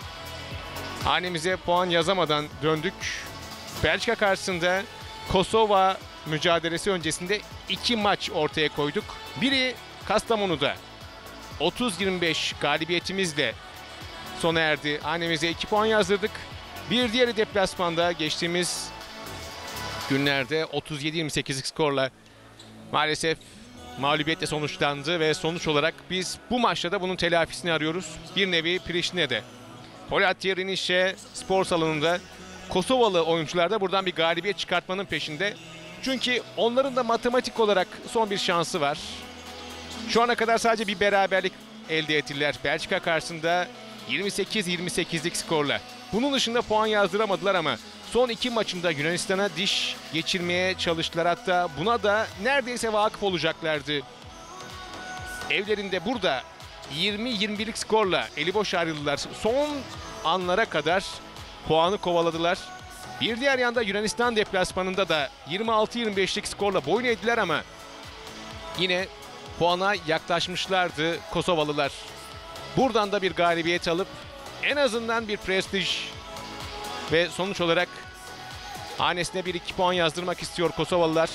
[SPEAKER 1] Hanemize puan yazamadan döndük. Belçika karşısında Kosova mücadelesi öncesinde 2 maç ortaya koyduk. Biri Kastamonu'da 30-25 galibiyetimizle sona erdi. Hanemize 2 puan yazdırdık. Bir diğeri deplasmanda geçtiğimiz günlerde 37-28'lik skorla maalesef mağlubiyetle sonuçlandı ve sonuç olarak biz bu maçta da bunun telafisini arıyoruz. Bir nevi Priştine'de. Polatya Rinişe spor salonunda Kosovalı oyuncular da buradan bir galibiyet çıkartmanın peşinde. Çünkü onların da matematik olarak son bir şansı var. Şu ana kadar sadece bir beraberlik elde ettiler. Belçika karşısında 28-28'lik skorla. Bunun dışında puan yazdıramadılar ama son 2 maçında Yunanistan'a diş geçirmeye çalıştılar. Hatta buna da neredeyse vakıf olacaklardı. Evlerinde burada 20-21'lik skorla eli boş ayrıldılar. Son anlara kadar puanı kovaladılar. Bir diğer yanda Yunanistan deplasmanında da 26-25'lik skorla boyun eğdiler ama yine puana yaklaşmışlardı Kosovalılar. Buradan da bir galibiyet alıp en azından bir prestij ve sonuç olarak hanesine 1-2 puan yazdırmak istiyor Kosovalılar.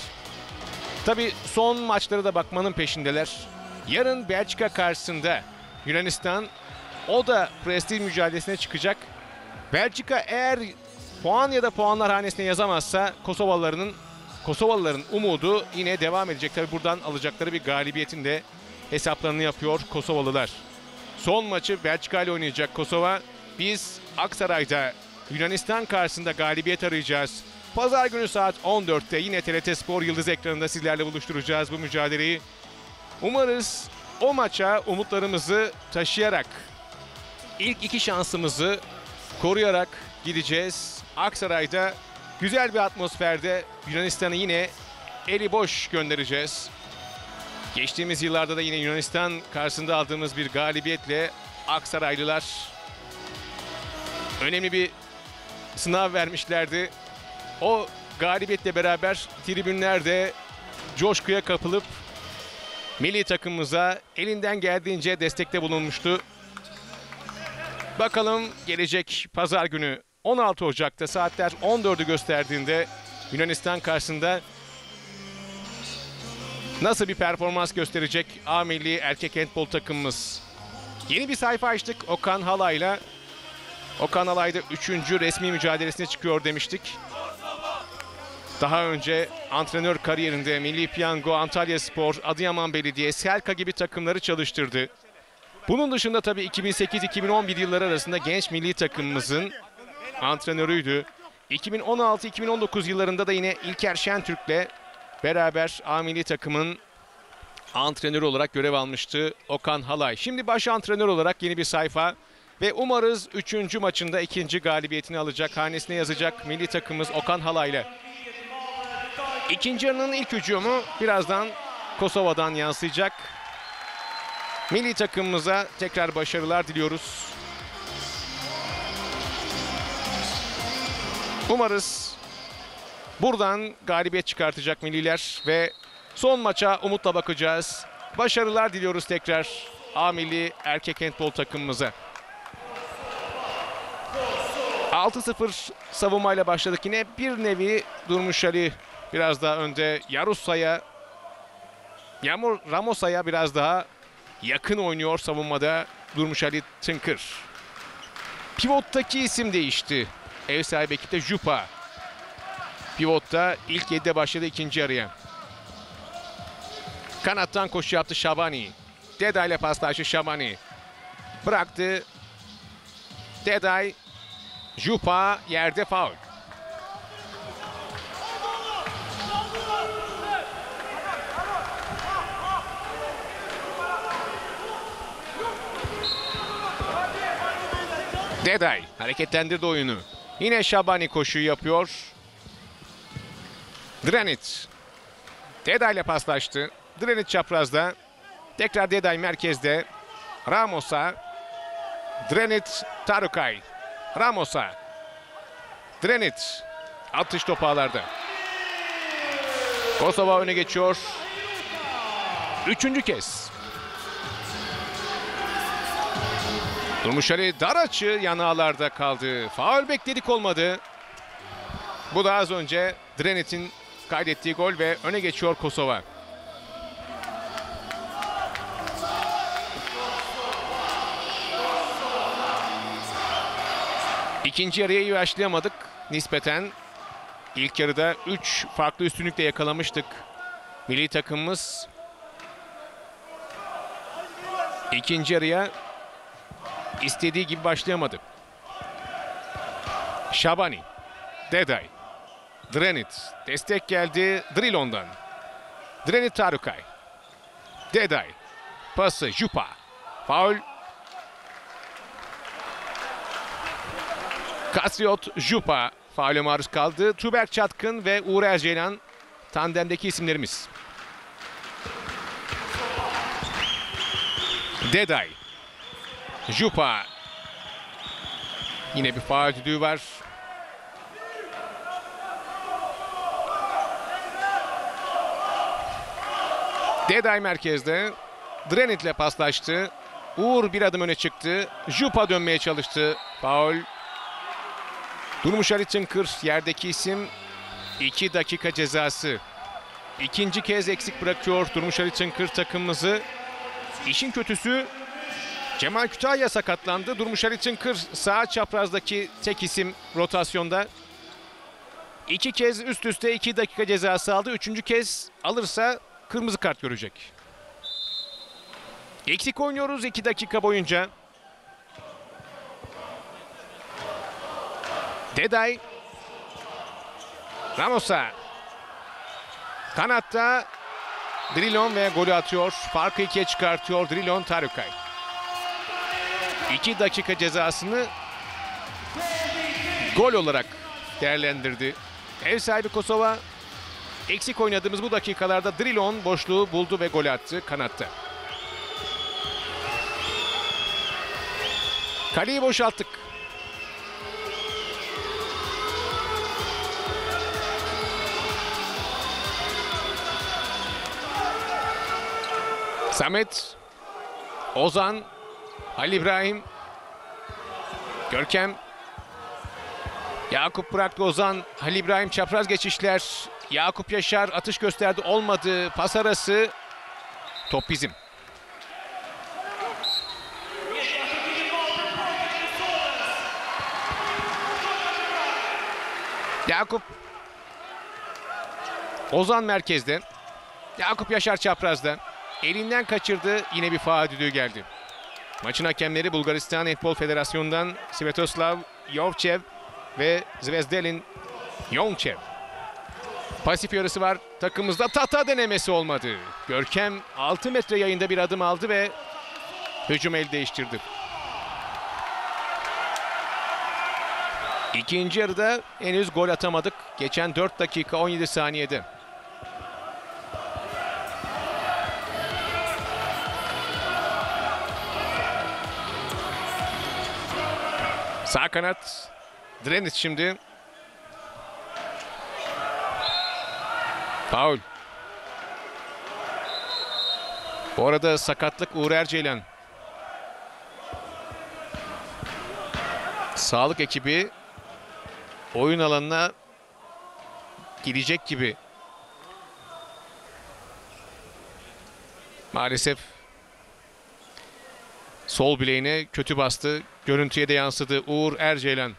[SPEAKER 1] Tabii son maçlara da bakmanın peşindeler. Yarın Belçika karşısında Yunanistan, o da prestij mücadelesine çıkacak. Belçika eğer puan ya da puanlar hanesine yazamazsa Kosovalıların umudu yine devam edecek. Tabii buradan alacakları bir galibiyetin de hesaplarını yapıyor Kosovalılar. Son maçı Belçika ile oynayacak Kosova. Biz Aksaray'da Yunanistan karşısında galibiyet arayacağız. Pazar günü saat 14'te yine TRT Spor Yıldız ekranında sizlerle buluşturacağız bu mücadeleyi. Umarız o maça umutlarımızı taşıyarak, ilk 2 şansımızı koruyarak gideceğiz. Aksaray'da güzel bir atmosferde Yunanistan'ı yine eli boş göndereceğiz. Geçtiğimiz yıllarda da yine Yunanistan karşısında aldığımız bir galibiyetle Aksaraylılar önemli bir sınav vermişlerdi. O galibiyetle beraber tribünlerde coşkuya kapılıp milli takımımıza elinden geldiğince destekte bulunmuştu. Bakalım gelecek pazar günü 16 Ocak'ta saatler 14'ü gösterdiğinde Yunanistan karşısında nasıl bir performans gösterecek A milli erkek handbol takımımız. Yeni bir sayfa açtık Okan Halay'la. Okan Halay da 3. resmi mücadelesine çıkıyor demiştik. Daha önce antrenör kariyerinde Milli Piyango, Antalyaspor, Adıyaman Belediye, Selka gibi takımları çalıştırdı. Bunun dışında tabii 2008-2011 yılları arasında genç milli takımımızın antrenörüydü. 2016-2019 yıllarında da yine İlker Şentürk'le beraber A milli takımın antrenörü olarak görev almıştı Okan Halay. Şimdi baş antrenör olarak yeni bir sayfa ve umarız 3. maçında 2. galibiyetini alacak, hanesine yazacak milli takımımız Okan Halay'la. İkinci yarının ilk hücumu birazdan Kosova'dan yansıyacak. Milli takımımıza tekrar başarılar diliyoruz. Umarız buradan galibiyet çıkartacak milliler ve son maça umutla bakacağız. Başarılar diliyoruz tekrar A milli erkek handbol takımımıza. 6-0 savunmayla başladık. Yine bir nevi Durmuş Ali biraz daha önde. Yağmur Ramosa'ya biraz daha yakın oynuyor savunmada Durmuş Ali Tınkır. Pivottaki isim değişti. Ev sahibi ekipte Jupa. Pivotta ilk 7'de başladı ikinci yarıya. Kanattan koşu yaptı Şabani. Deday ile paslaştı Şabani. Bıraktı. Deday. Jupa yerde faul. Deday hareketlendirdi oyunu. Yine Şabani koşuyu yapıyor. Drenit. Deday ile paslaştı. Drenit çaprazda. Tekrar Deday merkezde. Ramos'a. Drenit Tarukay. Ramos'a. Drenit. Atış topu ağlarda. Kosova öne geçiyor. 3. kez. Durmuş Ali dar açı yan ağlarda kaldı. Faul bekledik olmadı. Bu da az önce Drenit'in kaydettiği gol ve öne geçiyor Kosova. İkinci yarıya iyi başlayamadık nispeten. İlk yarıda 3 farklı üstünlükle yakalamıştık milli takımımız. İkinci yarıya istediği gibi başlayamadı. Şabani, Deday, Drenit, destek geldi Drilon'dan. Drenit Tarukay, Deday, pası Jupa, faul. Kastriot Jupa faule maruz kaldı. Tuberk Çatkın ve Uğur Erceylan tandemdeki isimlerimiz. Deday. Jupa. Yine bir faul düdüğü var. Deday merkezde. Drenit'le paslaştı. Uğur bir adım öne çıktı. Jupa dönmeye çalıştı. Faul. Durmuş Ali Tınkır yerdeki isim. 2 dakika cezası. İkinci kez eksik bırakıyor Durmuş Ali Tınkır takımımızı. İşin kötüsü Cemal Kütahya sakatlandı. Durmuş Ali Tınkır sağ çaprazdaki tek isim rotasyonda. 2 kez üst üste 2 dakika cezası aldı. 3. kez alırsa kırmızı kart görecek. Eksik oynuyoruz 2 dakika boyunca. Deday. Ramos'a. Kanatta Drilon ve golü atıyor. Farkı 2'ye çıkartıyor Drilon Tarukay. 2 dakika cezasını gol olarak değerlendirdi Ev sahibi Kosova eksik oynadığımız bu dakikalarda Drilon boşluğu buldu ve gol attı kanatta. Kaleyi boşalttık. Samet, Ozan, Ali İbrahim, Görkem, Yakup bıraktı Ozan, Ali İbrahim çapraz geçişler, Yakup Yaşar atış gösterdi, olmadı, pas arası, top bizim. Yakup, Ozan merkezde, Yakup Yaşar çaprazda, elinden kaçırdı, yine bir faul düdüğü geldi. Maçın hakemleri Bulgaristan Handbol Federasyonu'ndan Svetoslav Yovchev ve Zvezdelin Yonchev. Pasif yarısı var. Takımımızda Tata denemesi olmadı. Görkem 6 metre yayında bir adım aldı ve hücum el değiştirdi. İkinci yarıda henüz gol atamadık. Geçen 4 dakika 17 saniyede. Sağ kanat Drenic şimdi. Faul. Bu arada sakatlık Uğur Erceylan. Sağlık ekibi oyun alanına girecek gibi. Maalesef sol bileğine kötü bastı. Görüntüye de yansıdı Uğur Erceylan.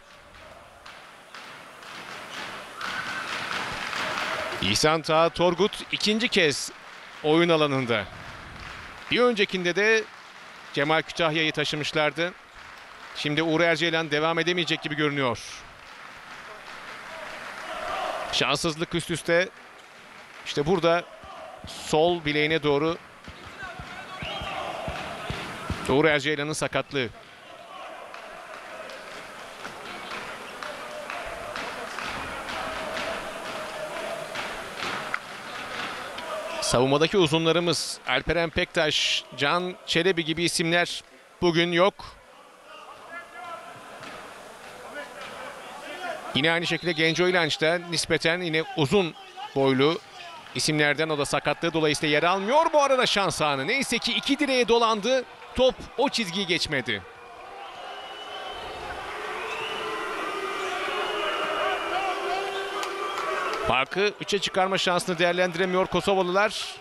[SPEAKER 1] İhsan Taha Torgut ikinci kez oyun alanında. Bir öncekinde de Cemal Kütahya'yı taşımışlardı. Şimdi Uğur Erceylan devam edemeyecek gibi görünüyor. Şanssızlık üst üste. İşte burada sol bileğine doğru Uğur Erceylan'ın sakatlığı. Savunmadaki uzunlarımız Alperen Pektaş, Can Çelebi gibi isimler bugün yok. Yine aynı şekilde Genco İlanç da nispeten yine uzun boylu isimlerden, o da sakatlığı dolayısıyla yer almıyor. Bu arada şans anı. Neyse ki iki direğe dolandı. Top o çizgiyi geçmedi. Farkı 3'e çıkarma şansını değerlendiremiyor Kosovalılar.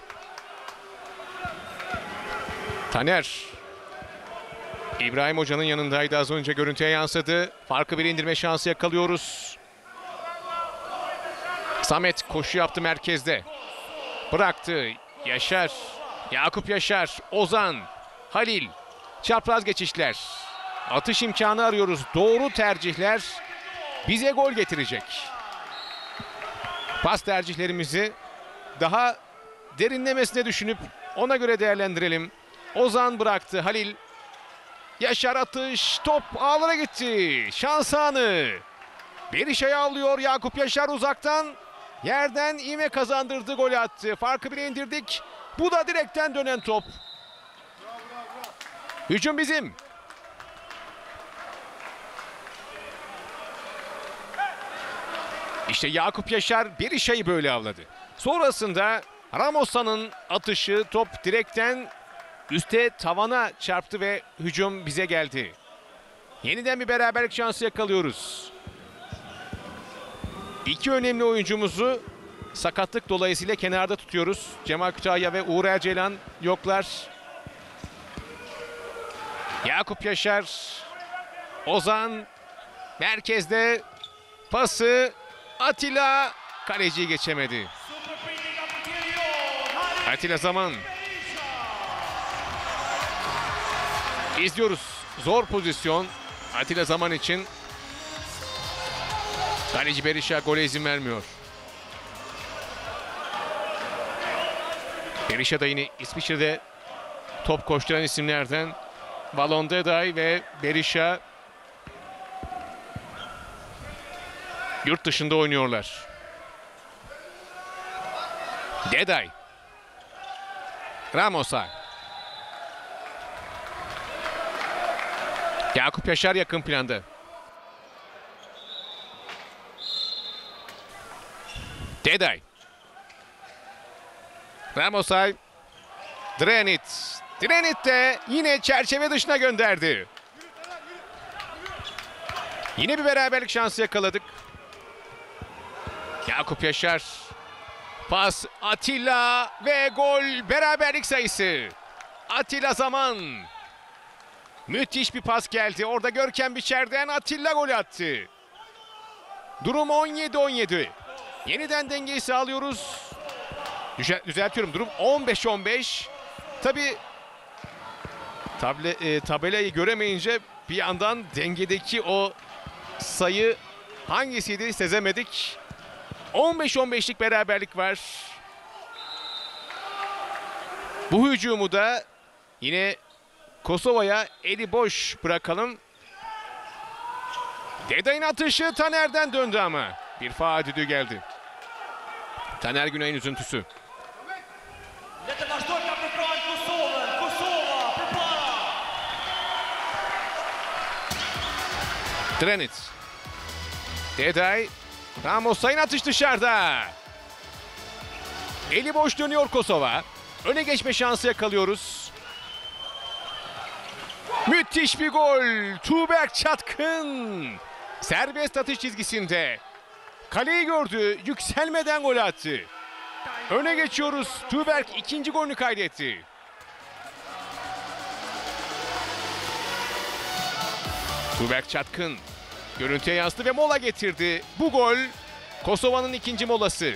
[SPEAKER 1] Taner. İbrahim Hoca'nın yanındaydı az önce, görüntüye yansıdı. Farkı bir indirme şansı yakalıyoruz. Samet koşu yaptı merkezde. Bıraktı. Yaşar. Yakup Yaşar. Ozan. Halil. Çapraz geçişler. Atış imkanı arıyoruz. Doğru tercihler bize gol getirecek. Pas tercihlerimizi daha derinlemesine düşünüp ona göre değerlendirelim. Ozan bıraktı. Halil. Yaşar atış. Top ağlara gitti. Şans anı. Berişa'yı alıyor Yakup Yaşar uzaktan. Yerden ivme kazandırdı, gol attı. Farkı bire indirdik. Bu da direkten dönen top. Hücum bizim. İşte Yakup Yaşar Berişa'yı böyle avladı. Sonrasında Ramosa'nın atışı, top direkten üste tavana çarptı ve hücum bize geldi. Yeniden bir beraberlik şansı yakalıyoruz. İki önemli oyuncumuzu sakatlık dolayısıyla kenarda tutuyoruz. Cemal Kütahya ve Uğur Erceylan yoklar. Yakup Yaşar, Ozan merkezde, pası Atilla, kaleciyi geçemedi. Atilla Zaman. İzliyoruz. Zor pozisyon Atilla Zaman için. Kaleci Berisha gole izin vermiyor. Berisha da yine İsviçre'de top koşturan isimlerden. Valondeday ve Berisha yurt dışında oynuyorlar. Deday. Ramos'a. Yakup Yaşar yakın planda. Deday. Ramos'a. Drenit. Drenit de yine çerçeve dışına gönderdi. Yine bir beraberlik şansı yakaladık. Yakup Yaşar. Pas Atilla ve gol, beraberlik sayısı. Atilla Zaman. Müthiş bir pas geldi. Orada Görkem Biçer'den Atilla gol attı. Durum 17-17. Yeniden dengeyi sağlıyoruz. Düzeltiyorum, durum 15-15. Tabii tabelayı göremeyince bir yandan dengedeki o sayı hangisiydi sezemedik. 15-15'lik beraberlik var. Bu hücumu da yine Kosova'ya eli boş bırakalım. Deday'ın atışı Taner'den döndü ama bir faul düdüğü geldi. Taner Günay'ın üzüntüsü. Drenit. Deday. Ramos'ın atış dışarıda. Eli boş dönüyor Kosova. Öne geçme şansı yakalıyoruz. Müthiş bir gol. Tuğberk Çatkın. Serbest atış çizgisinde. Kaleyi gördü. Yükselmeden gol attı. Öne geçiyoruz. Tuğberk ikinci golünü kaydetti. Tuğberk Çatkın görüntüye yansıdı ve mola getirdi. Bu gol Kosova'nın ikinci molası.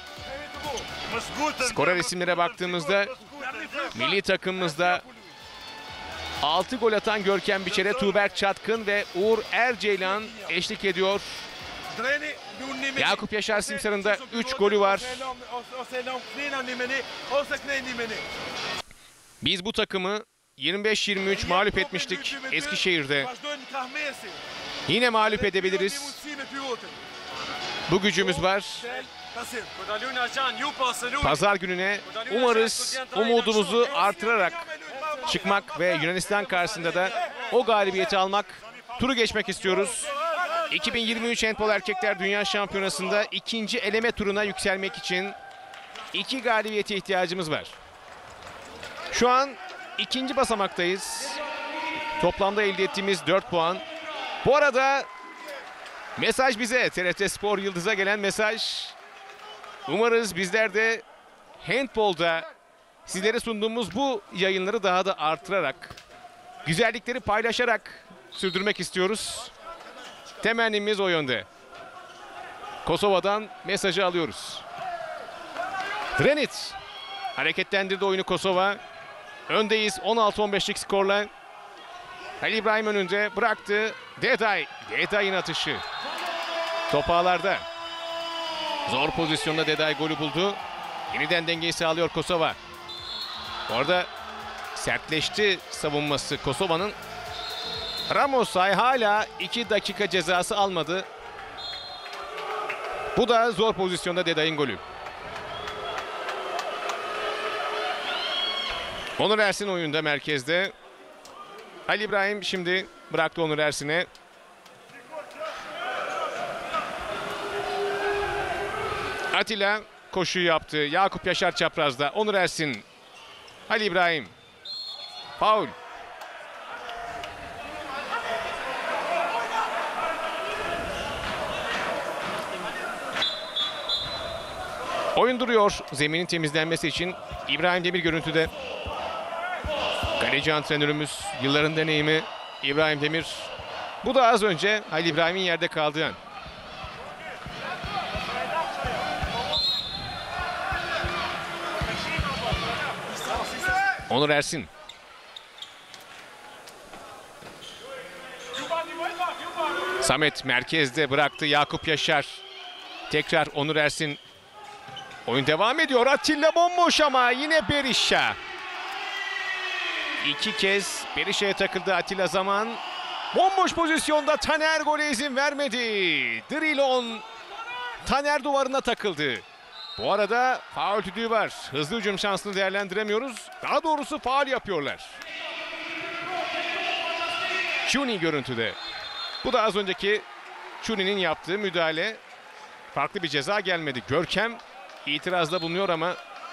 [SPEAKER 1] Skorer isimlere baktığımızda milli takımımızda 6 gol atan Görkem Biçer'e Tuğberk Çatkın ve Uğur Erceylan eşlik ediyor. Yakup Yaşar Simsar'ın 3 golü var. Biz bu takımı 25-23 mağlup etmiştik Eskişehir'de. Yine mağlup edebiliriz. Bu gücümüz var. Pazar gününe umarız umudumuzu artırarak çıkmak ve Yunanistan karşısında da o galibiyeti almak, turu geçmek istiyoruz. 2023 Handbol Erkekler Dünya Şampiyonası'nda ikinci eleme turuna yükselmek için 2 galibiyete ihtiyacımız var. Şu an ikinci basamaktayız. Toplamda elde ettiğimiz 4 puan. Bu arada mesaj bize, TRT Spor Yıldız'a gelen mesaj. Umarız bizler de handbolda sizlere sunduğumuz bu yayınları daha da artırarak, güzellikleri paylaşarak sürdürmek istiyoruz. Temennimiz o yönde. Kosova'dan mesajı alıyoruz. Drenit hareketlendirdi oyunu Kosova. Öndeyiz 16-15'lik skorla. Halil İbrahim önünde bıraktı. Deday. Deday'ın atışı. Top ağlarda. Zor pozisyonda Deday golü buldu. Yeniden dengeyi sağlıyor Kosova. Orada sertleşti savunması Kosova'nın. Ramosay hala 2 dakika cezası almadı. Bu da zor pozisyonda Deday'ın golü. Onur Ersin oyunda merkezde. Ali İbrahim şimdi bıraktı Onur Ersin'e. Atilla koşuyu yaptı. Yakup Yaşar çaprazda. Onur Ersin. Ali İbrahim. Faul. Oyun duruyor zeminin temizlenmesi için. İbrahim Demir görüntüde. Kaleci antrenörümüz, yılların deneyimi İbrahim Demir. Bu da az önce Halil İbrahim'in yerde kaldığı an. Onur Ersin. Samet merkezde bıraktı. Yakup Yaşar. Tekrar Onur Ersin. Oyun devam ediyor. Atilla bomboş ama yine Berisha. 2 kez Berisha'ya takıldı Atilla Zaman. Bomboş pozisyonda Taner gole izin vermedi. Drilon Taner duvarına takıldı. Bu arada faul düdüğü var. Hızlı hücum şansını değerlendiremiyoruz. Daha doğrusu faul yapıyorlar. Çuni görüntüde. Bu da az önceki Çuni'nin yaptığı müdahale. Farklı bir ceza gelmedi. Görkem itirazda bulunuyor ama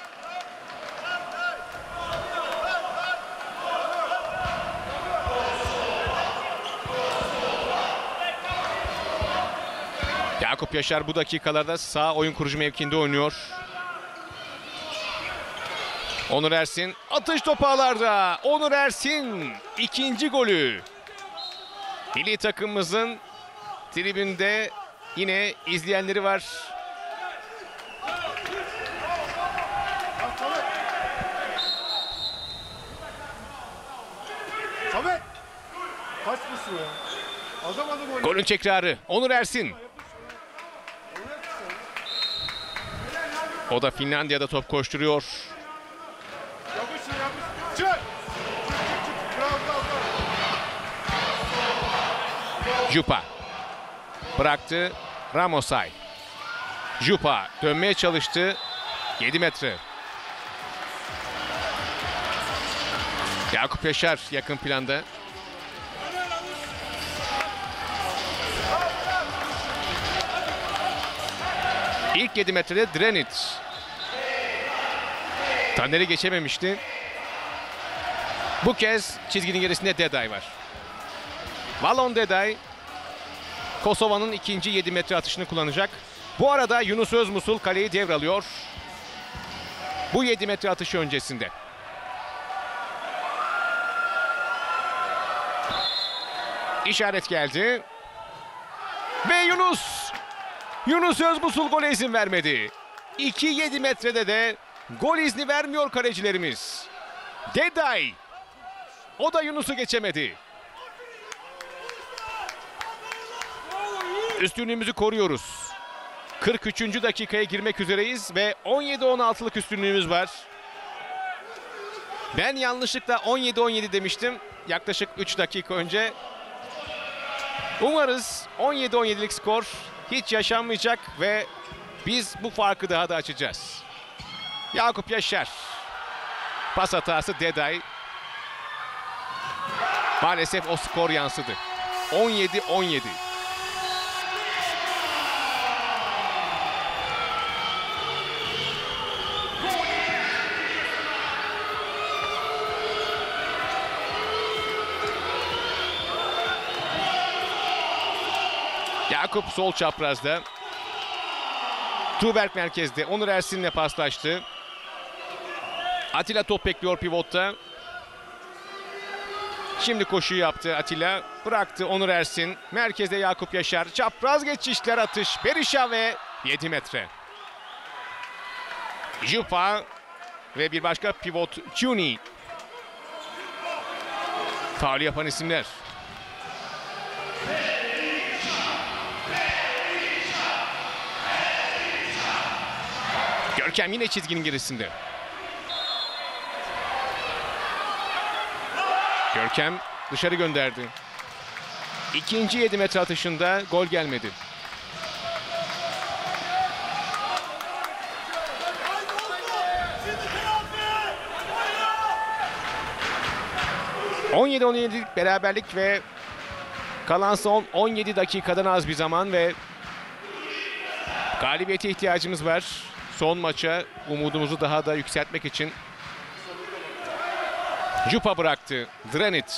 [SPEAKER 1] Yakup Yaşar bu dakikalarda sağ oyun kurucu mevkinde oynuyor. Onur Ersin atış topu ağlarda. Onur Ersin ikinci golü. Milli takımımızın tribünde yine izleyenleri var.
[SPEAKER 2] Samet! Kaçmışsın ya? Adam golü.
[SPEAKER 1] Golün tekrarı Onur Ersin. O da Finlandiya'da top koşturuyor.
[SPEAKER 2] Yapıştır. Çık! Bravo.
[SPEAKER 1] Jupa bıraktı. Ramosay. Jupa dönmeye çalıştı. 7 metre. Yakup Yaşar yakın planda. İlk 7 metrede Drenic. Taner'i geçememişti. Bu kez çizginin gerisinde Deday var. Valon Deday Kosova'nın ikinci 7 metre atışını kullanacak. Bu arada Yunus Özmusul kaleyi devralıyor. Bu 7 metre atışı öncesinde. İşaret geldi. Ve Yunus Özmusul gole izin vermedi. 2-7 metrede de gol izni vermiyor kalecilerimiz. Deday. O da Yunus'u geçemedi. Üstünlüğümüzü koruyoruz. 43. dakikaya girmek üzereyiz ve 17-16'lık üstünlüğümüz var. Ben yanlışlıkla 17-17 demiştim yaklaşık 3 dakika önce. Umarız 17-17'lik skor hiç yaşanmayacak ve biz bu farkı daha da açacağız. Yakup Yaşar. Pas hatası Deday. Maalesef o skor yansıdı. 17-17. Yakup sol çaprazda. Tuğberk merkezde. Onur Ersin'le paslaştı. Atilla top bekliyor pivotta. Şimdi koşuyu yaptı Atilla. Bıraktı Onur Ersin. Merkezde Yakup Yaşar. Çapraz geçişler atış. Berisha ve 7 metre. Jupa ve bir başka pivot Çuni. Faul yapan isimler. Görkem yine çizginin gerisinde. Görkem dışarı gönderdi. İkinci 7 metre atışında gol gelmedi. ...17-17'lik beraberlik ve... ...kalan son 17 dakikadan az bir zaman ve... ...galibiyete ihtiyacımız var. Son maça umudumuzu daha da yükseltmek için. Jupa bıraktı. Drenic.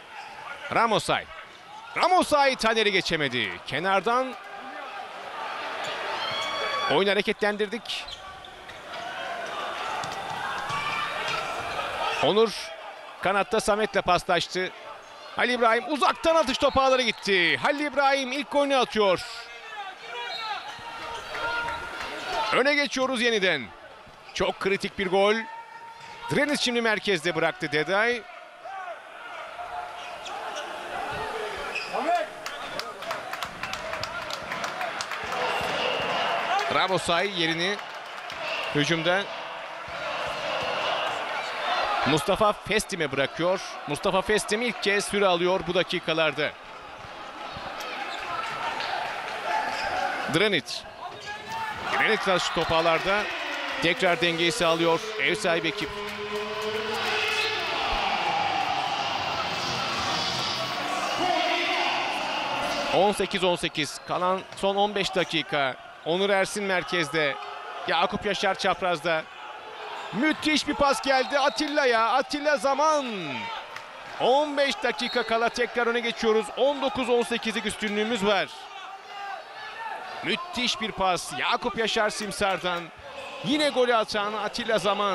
[SPEAKER 1] Ramosay Taner'i geçemedi. Kenardan oyun hareketlendirdik. Onur kanatta Samet'le paslaştı. Halil İbrahim uzaktan atış topu ağlara gitti. Halil İbrahim ilk golünü atıyor. Öne geçiyoruz yeniden. Çok kritik bir gol. Drenic şimdi merkezde bıraktı Deday. Ramosay yerini hücumda Mustafa Festim'e bırakıyor. Mustafa Festim ilk kez süre alıyor bu dakikalarda. Drenit top ağlarda tekrar dengeyi sağlıyor ev sahibi ekip. ...18-18 kalan son 15 dakika. Onur Ersin merkezde. Yakup Yaşar çaprazda. Müthiş bir pas geldi Atilla'ya. Atilla zaman. 15 dakika kala tekrar öne geçiyoruz. 19-18'lik üstünlüğümüz var. Müthiş bir pas. Yakup Yaşar Simsar'dan. Yine golü atan Atilla zaman.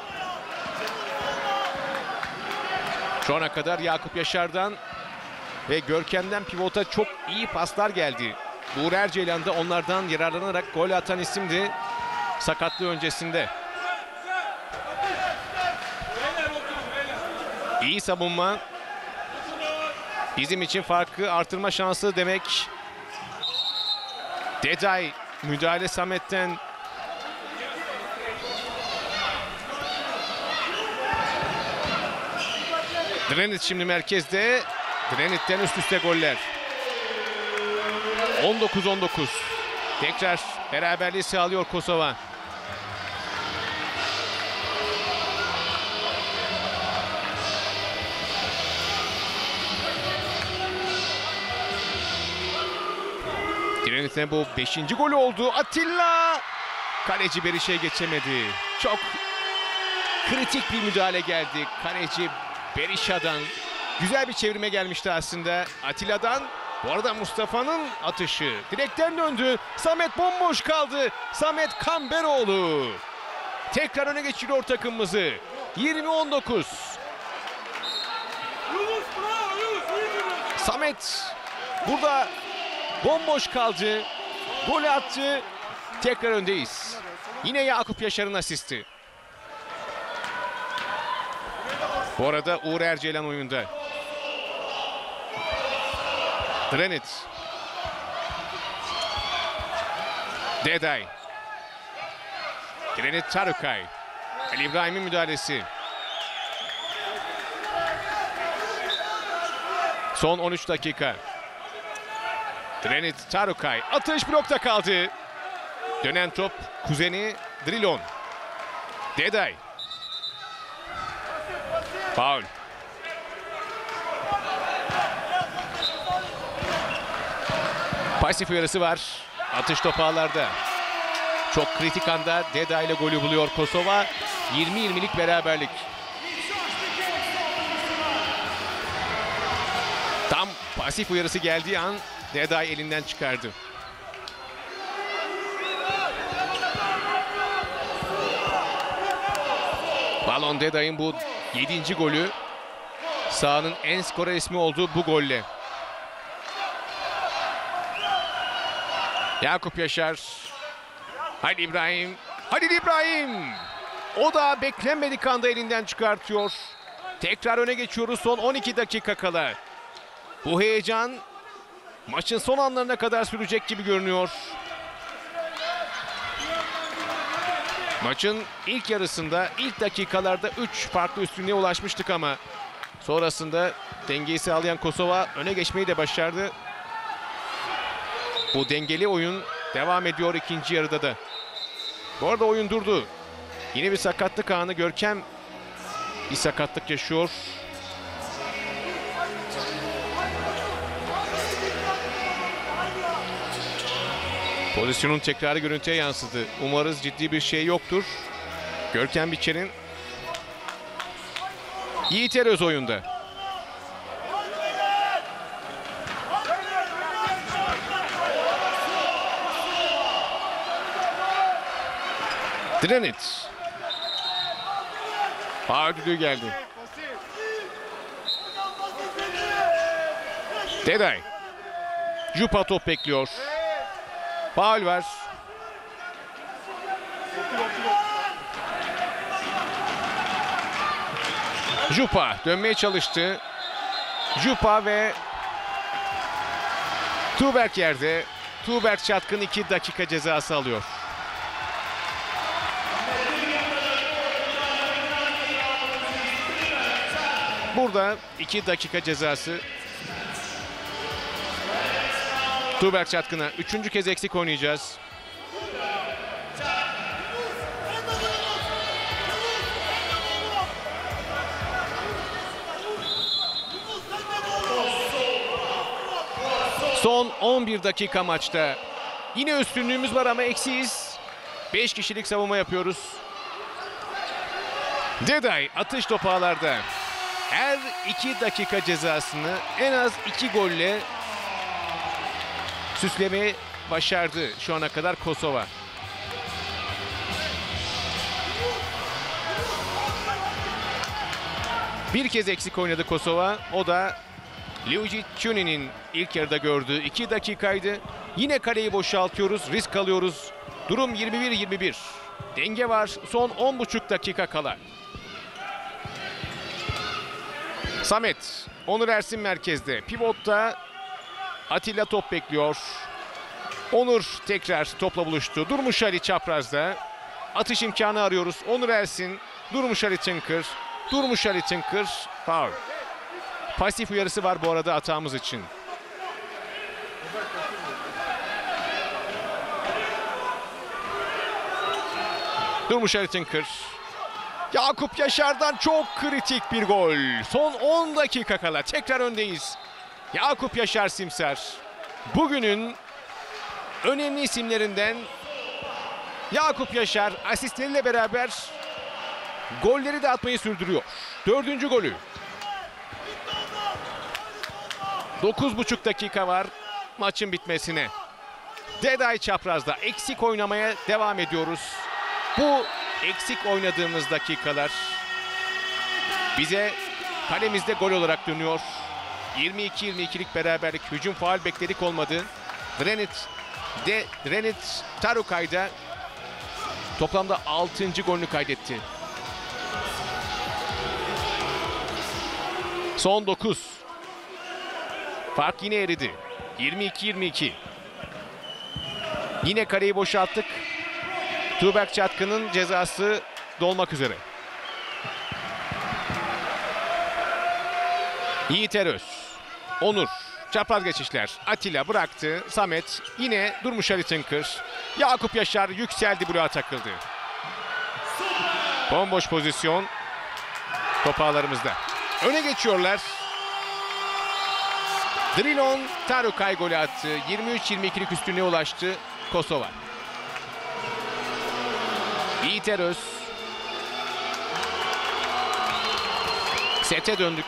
[SPEAKER 1] Şu ana kadar Yakup Yaşar'dan ve Görkem'den pivota çok iyi paslar geldi. Uğur Erceylan da onlardan yararlanarak gol atan isimdi sakatlığı öncesinde. İyi savunma. Bizim için farkı artırma şansı demek. Deday müdahale Samet'ten. Drenit şimdi merkezde. Drenit'ten üst üste goller. 19-19. Tekrar beraberliği sağlıyor Kosova. Drenit'e bu 5. golü oldu. Atilla! Kaleci Beriş'e geçemedi. Çok kritik bir müdahale geldi. Kaleci Berişa'dan. Güzel bir çevirme gelmişti aslında Atilla'dan. Bu arada Mustafa'nın atışı direkten döndü. Samet bomboş kaldı. Samet Kamberoğlu. Tekrar öne geçiriyor takımımızı. 20-19. Samet burada bomboş kaldı. Golü attı. Tekrar öndeyiz. Yine Yakup Yaşar'ın asisti. Bu arada Uğur Erceylan oyunda. Drenit. Deday. Drenit Tarukay. Ali İbrahim'in müdahalesi. Son 13 dakika. Drenit Tarukay. Atış blokta kaldı. Dönen top kuzeni Drilon. Deday. Faul. Pasif uyarısı var. Atış topu ağlarda. Çok kritik anda Deday ile golü buluyor Kosova. 20-20'lik beraberlik. Tam pasif uyarısı geldiği an Deday elinden çıkardı. Balon Deday'ın bu 7. golü. Sahanın en skora ismi olduğu bu golle. Yakup Yaşar. Halil İbrahim. Halil İbrahim. O da beklenmedik anda elinden çıkartıyor. Tekrar öne geçiyoruz son 12 dakika kala. Bu heyecan maçın son anlarına kadar sürecek gibi görünüyor. Maçın ilk yarısında, ilk dakikalarda 3 farklı üstünlüğe ulaşmıştık ama sonrasında dengeyi sağlayan Kosova öne geçmeyi de başardı. Bu dengeli oyun devam ediyor ikinci yarıda da. Bu arada oyun durdu. Yine bir sakatlık anı. Görkem bir sakatlık yaşıyor. Pozisyonun tekrarı görüntüye yansıdı. Umarız ciddi bir şey yoktur. Görkem Biçer'in. Yiğit Eröz oyunda. Drenit. Faul düdüğü geldi. Deday. Jupa top bekliyor. Faul var. Jupa dönmeye çalıştı. Jupa ve Tuğberk yerde. Tuğberk Çatkın 2 dakika cezası alıyor. Burada 2 dakika cezası. Tuğberk Çatkın'a 3. kez eksik oynayacağız. Son 11 dakika maçta. Yine üstünlüğümüz var ama eksiyiz. 5 kişilik savunma yapıyoruz. Deday atış topu ağlarda. Her 2 dakika cezasını en az 2 golle süslemeyi başardı şu ana kadar Kosova. Bir kez eksik oynadı Kosova. O da Luigi Ciuni'nin ilk yarıda gördüğü 2 dakikaydı. Yine kaleyi boşaltıyoruz, risk alıyoruz. Durum 21-21. Denge var. Son 10,5 dakika kala. Samet, Onur Ersin merkezde. Pivotta Atilla top bekliyor. Onur tekrar topla buluştu. Durmuş Ali çaprazda. Atış imkanı arıyoruz. Onur Ersin, Durmuş Ali Tınkır. Durmuş Ali Tınkır. Foul. Pasif uyarısı var bu arada hatamız için. Durmuş Ali Tınkır. Yakup Yaşar'dan çok kritik bir gol. Son 10 dakika kala tekrar öndeyiz. Yakup Yaşar Simser. Bugünün önemli isimlerinden Yakup Yaşar asistleriyle beraber golleri de atmayı sürdürüyor. 4. golü. 9,5 dakika var maçın bitmesine. Deday çaprazda eksik oynamaya devam ediyoruz. Bu eksik oynadığımız dakikalar bize kalemizde gol olarak dönüyor. 22-22'lik beraberlik, hücum faul bekledik olmadı. Drenit Tarukay'da toplamda 6. golünü kaydetti. Son 9. Fark yine eridi. 22-22. Yine kaleyi boşalttık. Tuğberk Çatkın'ın cezası dolmak üzere. Yiğit Eröz. Onur. Çapraz geçişler. Atilla bıraktı. Samet. Yine Durmuş Ali Tınkır. Yakup Yaşar yükseldi, bloğa takıldı. Bomboş pozisyon. Top ağlarımızda. Öne geçiyorlar. Drilon Tarukay golü attı. 23-22'lik üstünlüğe ulaştı Kosova. Yiğit Eröz. Sete döndük.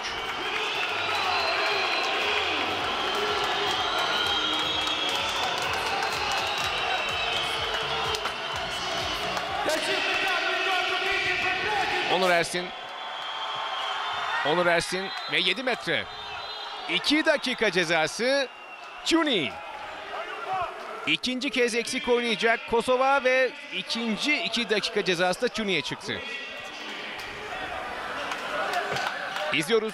[SPEAKER 1] Onur Ersin. Onur Ersin ve 7 metre. 2 dakika cezası Ciuni. İkinci kez eksik oynayacak Kosova ve ikinci 2 dakika cezası da Ciuni'ye çıktı. İzliyoruz.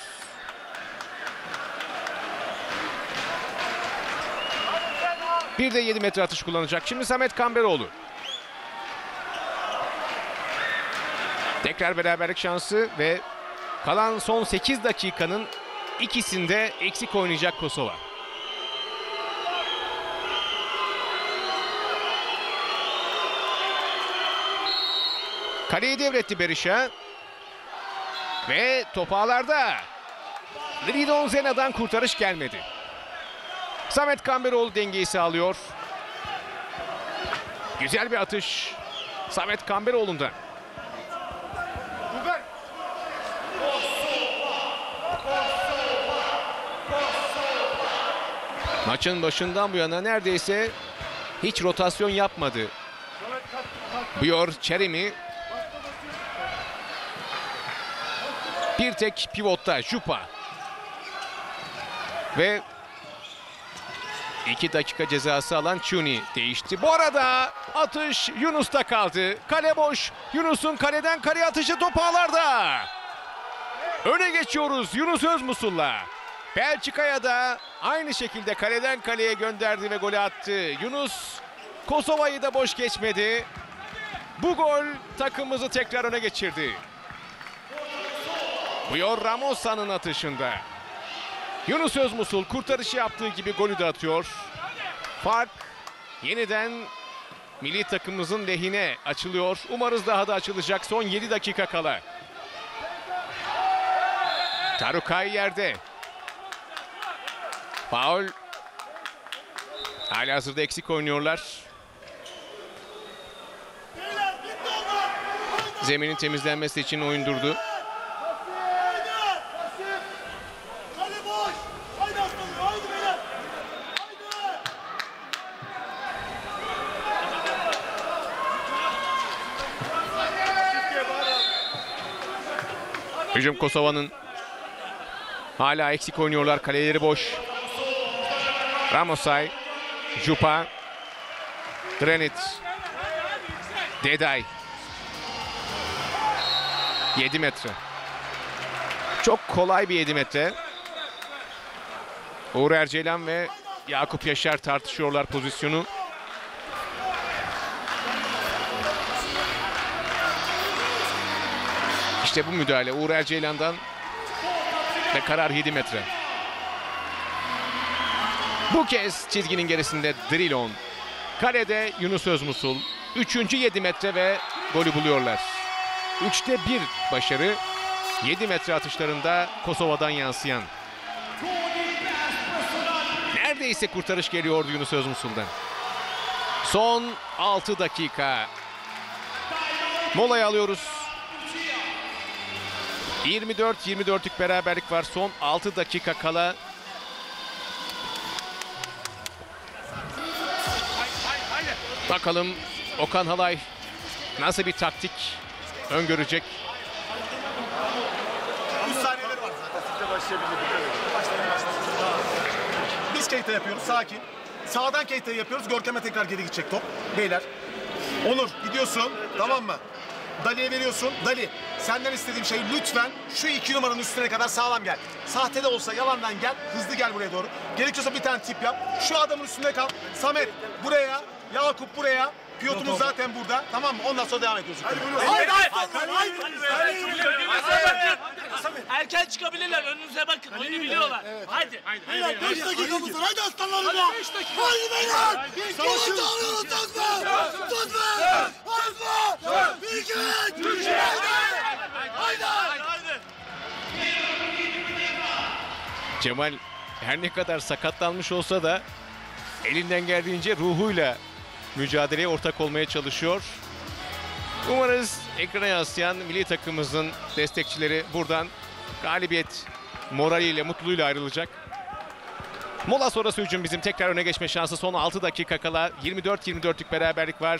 [SPEAKER 1] Bir de 7 metre atış kullanacak. Şimdi Samet Kamberoğlu. Tekrar beraberlik şansı ve kalan son 8 dakikanın ikisinde eksik oynayacak Kosova. Kaleyi devretti Berisha. Ve top ağlarda. Lidon Zena'dan kurtarış gelmedi. Samet Kamberoğlu dengeyi sağlıyor. Güzel bir atış Samet Kamberoğlu'ndan. Maçın başından bu yana neredeyse hiç rotasyon yapmadı Bjor Çerimi. Bir tek pivotta Jupa. Ve 2 dakika cezası alan Ciuni değişti. Bu arada atış Yunus'ta kaldı. Kale boş. Yunus'un kaleden kaleye atışı, top ağlarda. Öne geçiyoruz Yunus Özmusul'la. Belçika'ya da aynı şekilde kaleden kaleye gönderdi ve golü attı. Yunus Kosova'yı da boş geçmedi. Bu gol takımımızı tekrar öne geçirdi. Bjor Ramosa'nın atışında. Yunus Özmusul kurtarışı yaptığı gibi golü de atıyor. Fark yeniden milli takımımızın lehine açılıyor. Umarız daha da açılacak. Son 7 dakika kala. Tarukay yerde. Faul Halihazırda eksik oynuyorlar. Zeminin temizlenmesi için oyun durdu. Hücum Kosova'nın. Hala eksik oynuyorlar. Kaleleri boş. Ramosay, Jupa, Drenit, Deday. 7 metre. Çok kolay bir 7 metre. Uğur Erceylan ve Yakup Yaşar tartışıyorlar pozisyonu. İşte bu müdahale Uğur Erceylan'dan ve karar 7 metre. Bu kez çizginin gerisinde Drilon. Kalede Yunus Özmusul. 3. 7 metre ve golü buluyorlar. 3'te 1 başarı. 7 metre atışlarında Kosova'dan yansıyan. Neredeyse kurtarış geliyordu Yunus Özmusul'dan. Son 6 dakika. Molaya alıyoruz. 24-24'lük beraberlik var. Son 6 dakika kala. Bakalım Okan Halay nasıl bir taktik öngörecek.
[SPEAKER 2] 3 saniyeleri var zaten. Sizce başlayabilir. Biz Keita yapıyoruz. Sakin. Sağdan Keita'yı yapıyoruz. Görkem'e tekrar geri gidecek top. Beyler. Onur gidiyorsun. Tamam mı? Dali'ye veriyorsun. Dali, senden istediğim şey lütfen şu 2 numaranın üstüne kadar sağlam gel. Sahte de olsa yalandan gel. Hızlı gel buraya doğru. Gerekiyorsa bir tane tip yap. Şu adamın üstünde kal. Samet buraya. Yakup buraya. Piyotumuz zaten burada. Tamam mı? Ondan sonra devam ediyoruz.
[SPEAKER 4] Erken çıkabilirler. Önünüze bakın. Oyunu biliyorlar. Hadi.
[SPEAKER 5] 5 dakikamız var. Hadi aslanlarım ya. Haydi beyler. Savaşın. Tutma. Tutma. 2-3. Haydi.
[SPEAKER 1] Cemal her ne kadar sakatlanmış olsa da elinden geldiğince ruhuyla mücadeleye ortak olmaya çalışıyor. Umarız ekrana yansıyan milli takımımızın destekçileri buradan galibiyet moraliyle, mutluluğuyla ayrılacak. Mola sonrası hücum bizim tekrar öne geçme şansı. Son 6 dakika kala 24-24'lük beraberlik var.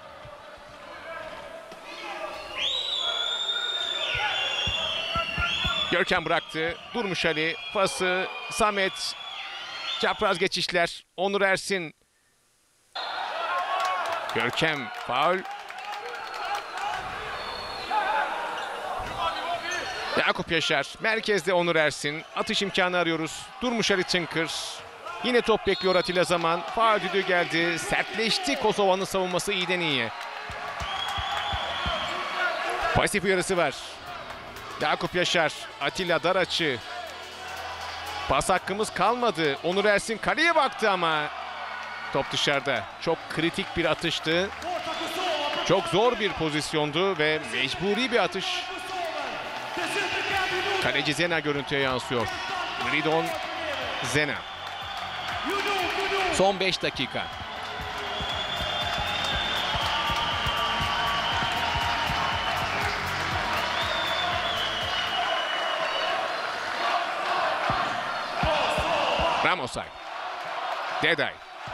[SPEAKER 1] Görkem bıraktı. Durmuş Ali. Pası Samet. Çapraz geçişler. Onur Ersin. Görkem faul. Yakup Yaşar. Merkezde Onur Ersin. Atış imkanı arıyoruz. Durmuş Ali Tınkır. Yine top bekliyor Atilla Zaman. Faul düdüğü geldi. Sertleşti Kosova'nın savunması iyiden iyiye. Pasif uyarısı var. Yakup Yaşar. Atilla dar açı. Pas hakkımız kalmadı. Onur Ersin kaleye baktı ama top dışarıda. Çok kritik bir atıştı. Çok zor bir pozisyondu ve mecburi bir atış. Kaleci Zena görüntüye yansıyor. Ridon Zena. Son 5 dakika. Ramosay. Deday.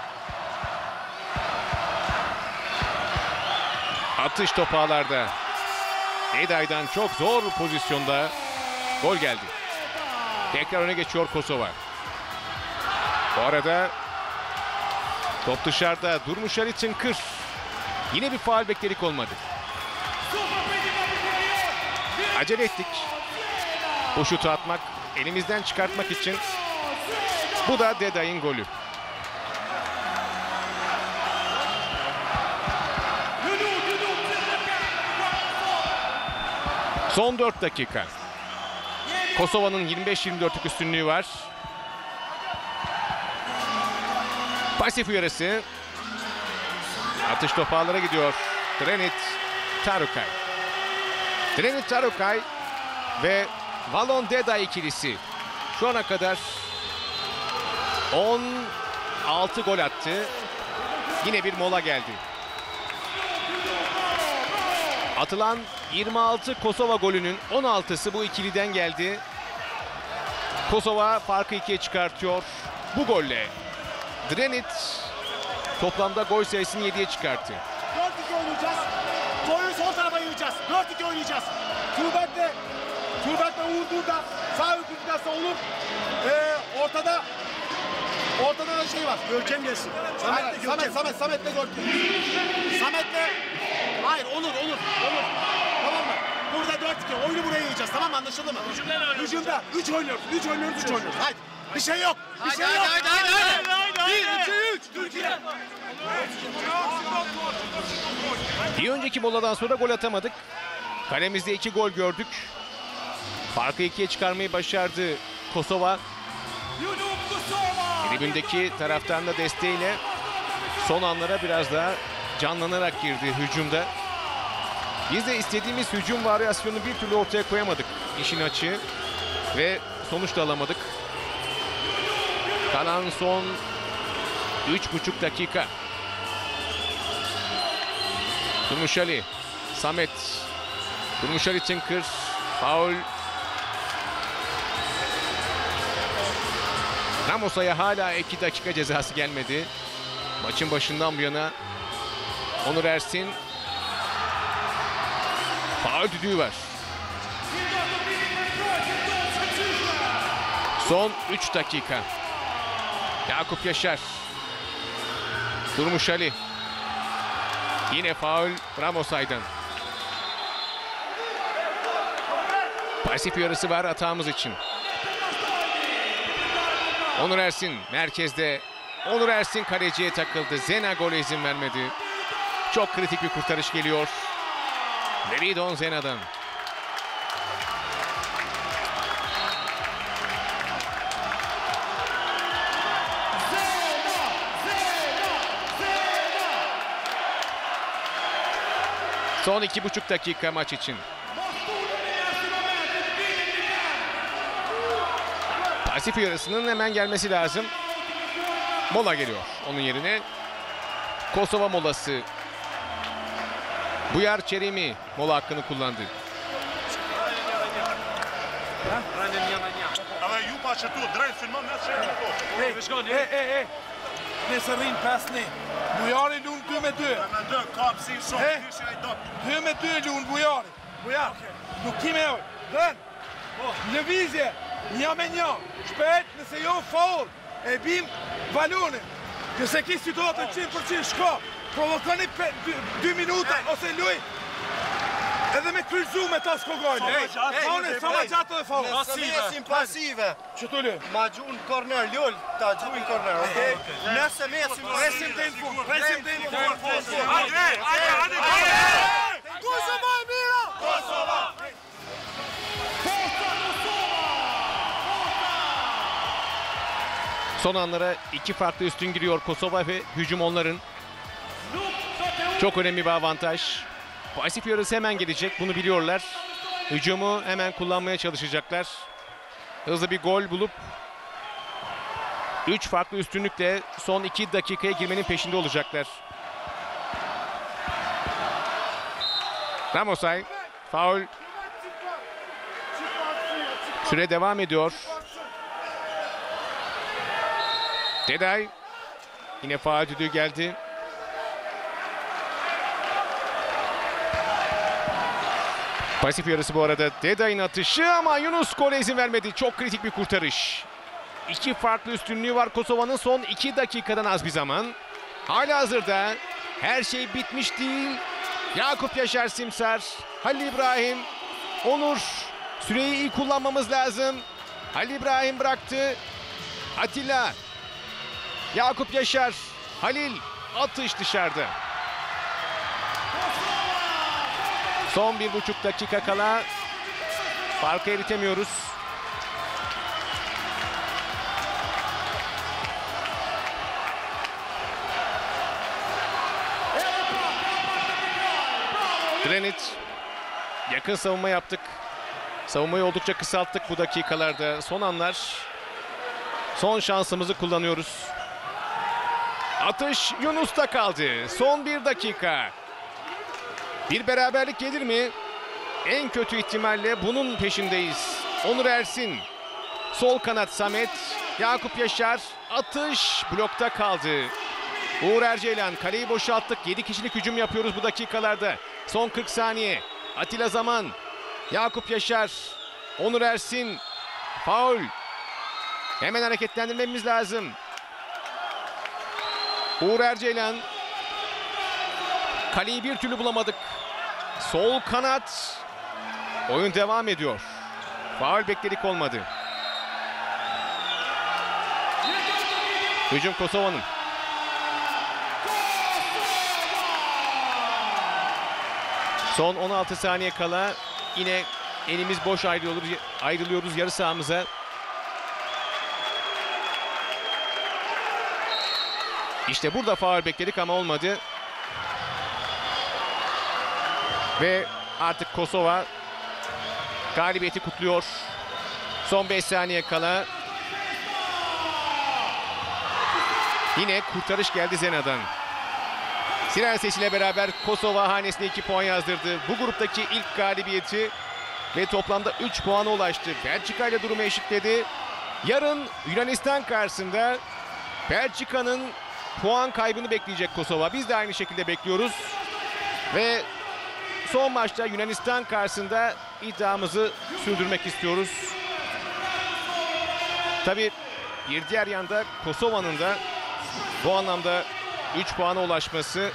[SPEAKER 1] Atış topu ağlarda. Deday'dan çok zor pozisyonda gol geldi. Tekrar öne geçiyor Kosova. Bu arada top dışarıda. Durmuş Ali Tınkır. Yine bir faul bekledik, olmadı. Acele ettik. Bu şutu atmak, elimizden çıkartmak için. Bu da Deday'ın golü. Son 4 dakika. Kosova'nın 25-24'lük üstünlüğü var. Pasif uyarısı. Atış topu ağlara gidiyor. Drenit Tarukay. Drenit Tarukay ve Valon Deday ikilisi şu ana kadar 6 gol attı. Yine bir mola geldi. Atılan 26 Kosova golünün 16'sı bu ikiliden geldi. Kosova farkı 2'ye çıkartıyor bu golle. Drenit toplamda gol sayısını 7'ye çıkarttı.
[SPEAKER 2] 4-2 oynayacağız. Golü sol tarafa yiyeceğiz. 4-2 oynayacağız. Tuğberk'le Uğur burada. Sağ hükümdarsa olur. Ortada da şey var.
[SPEAKER 5] Görkem gelsin.
[SPEAKER 2] Samet'le Görkem. Samet'le... Hayır olur. Tamam mı? Burada 4-2. Oyunu buraya yiyeceğiz. Tamam mı? Anlaşıldı mı? Hücumda. 3 oynuyoruz. Haydi. Bir şey yok.
[SPEAKER 3] Haydi.
[SPEAKER 2] 1, 2, 3. Türkiye.
[SPEAKER 1] Bir önceki moladan sonra gol atamadık. Kalemizde 2 gol gördük. Farkı 2'ye çıkarmayı başardı Kosova. Tribündeki taraftarın da desteğiyle son anlara biraz daha canlanarak girdi hücumda. Biz de istediğimiz hücum varyasyonu bir türlü ortaya koyamadık işin açığı ve sonuç da alamadık. Kalan son 3,5 dakika. Durmuşali, Samet, Durmuşali Tınkır, faul. Ramos'a hala 2 dakika cezası gelmedi. Maçın başından bu yana Onur Ersin faul düdüğü var. Son 3 dakika. Yakup Yaşar. Durmuşali. Yine faul Ramos'aydan. Pasif yarısı var hatamız için. Onur Ersin merkezde. Onur Ersin kaleciye takıldı. Zena gole izin vermedi. Çok kritik bir kurtarış geliyor. Meridon Zena'dan. Son 2,5 dakika maç için. Pasif yarısının hemen gelmesi lazım. Mola geliyor onun yerine. Kosova molası. Buyar Çerimi mola hakkını kullandı.
[SPEAKER 5] Nesarin passe ner. Bouillard est loin 2 mètres 2. 2 mètres 2 loin Bouillard. Donc qui met Donne. Le vise. Niamenian. Spät. Nesayon foul. Et bim. Vallone. Que c'est qui tu dois te tirer pour tirer. Schka. Provocane 2 minuter. Och sen lui. Edhe me kryll zoom e ta s'ko gojnë. Sa ma gjatë dhe faul.
[SPEAKER 3] Passive.
[SPEAKER 5] Qëtu lë.
[SPEAKER 3] Ma gjun corner, lull, ta gjun corner, okej? Nëse mesim
[SPEAKER 5] Presim të në fund.
[SPEAKER 2] Kosova e mira!
[SPEAKER 1] Son anlara 2 farklı üstün giriyor Kosova ve hücum onların. Çok önemli bir avantaj. Pasif yarısı hemen gelecek, bunu biliyorlar. Hücumu hemen kullanmaya çalışacaklar. Hızlı bir gol bulup 3 farklı üstünlükle son 2 dakikaya girmenin peşinde olacaklar. Ramosay, faul. Süre devam ediyor. Deday, yine faul düdüğü geldi. Pasif yarısı bu arada Deday'ın atışı ama Yunus gole izin vermedi. Çok kritik bir kurtarış. 2 farklı üstünlüğü var Kosova'nın son 2 dakikadan az bir zaman. Halihazırda her şey bitmiş değil. Yakup Yaşar Simsar, Halil İbrahim, Onur. Süreyi iyi kullanmamız lazım. Halil İbrahim bıraktı. Atilla, Yakup Yaşar, Halil, atış dışarıda. Son 1,5 dakika kala farkı eritemiyoruz. Drenit, yakın savunma yaptık. Savunmayı oldukça kısalttık bu dakikalarda. Son anlar. Son şansımızı kullanıyoruz. Atış Yunus'ta kaldı. Son 1 dakika. Bir beraberlik gelir mi? En kötü ihtimalle bunun peşindeyiz. Onur Ersin. Sol kanat Samet. Yakup Yaşar. Atış blokta kaldı. Uğur Erceylan, kaleyi boşalttık. 7 kişilik hücum yapıyoruz bu dakikalarda. Son 40 saniye. Atilla Zaman. Yakup Yaşar. Onur Ersin. Faul. Hemen hareketlendirmemiz lazım. Uğur Erceylan. Kaleyi bir türlü bulamadık. Sol kanat. Oyun devam ediyor. Faul bekledik, olmadı. Hücum Kosova'nın. Son 16 saniye kala yine elimiz boş ayrılıyoruz yarı sahamıza. İşte burada faul bekledik ama olmadı. Ve artık Kosova galibiyeti kutluyor. Son 5 saniye kala. Yine kurtarış geldi Zena'dan. Siren sesiyle beraber Kosova hanesine 2 puan yazdırdı. Bu gruptaki ilk galibiyeti ve toplamda 3 puana ulaştı. Belçika ile durumu eşitledi. Yarın Yunanistan karşısında Belçika'nın puan kaybını bekleyecek Kosova. Biz de aynı şekilde bekliyoruz. Ve son maçta Yunanistan karşısında iddiamızı sürdürmek istiyoruz. Tabii bir diğer yanda Kosova'nın da bu anlamda 3 puana ulaşması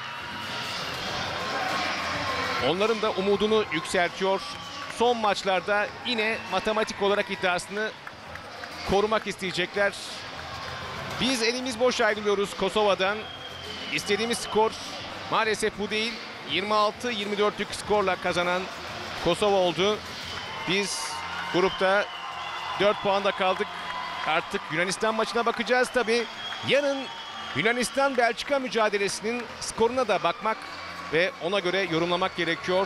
[SPEAKER 1] onların da umudunu yükseltiyor. Son maçlarda yine matematik olarak iddiasını korumak isteyecekler. Biz elimiz boş ayrılıyoruz Kosova'dan. İstediğimiz skor maalesef bu değil. 26-24'lük skorla kazanan Kosova oldu. Biz grupta 4 puanda kaldık. Artık Yunanistan maçına bakacağız tabii. Yarın Yunanistan-Belçika mücadelesinin skoruna da bakmak ve ona göre yorumlamak gerekiyor.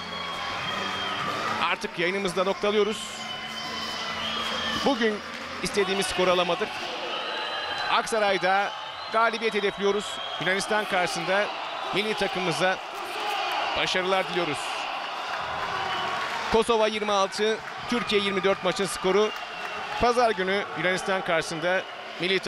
[SPEAKER 1] Artık yayınımızda noktalıyoruz. Bugün istediğimiz skoru alamadık. Aksaray'da galibiyet hedefliyoruz. Yunanistan karşısında milli takımımıza başarılar diliyoruz. Kosova 26, Türkiye 24 maçın skoru. Pazar günü Yunanistan karşısında milli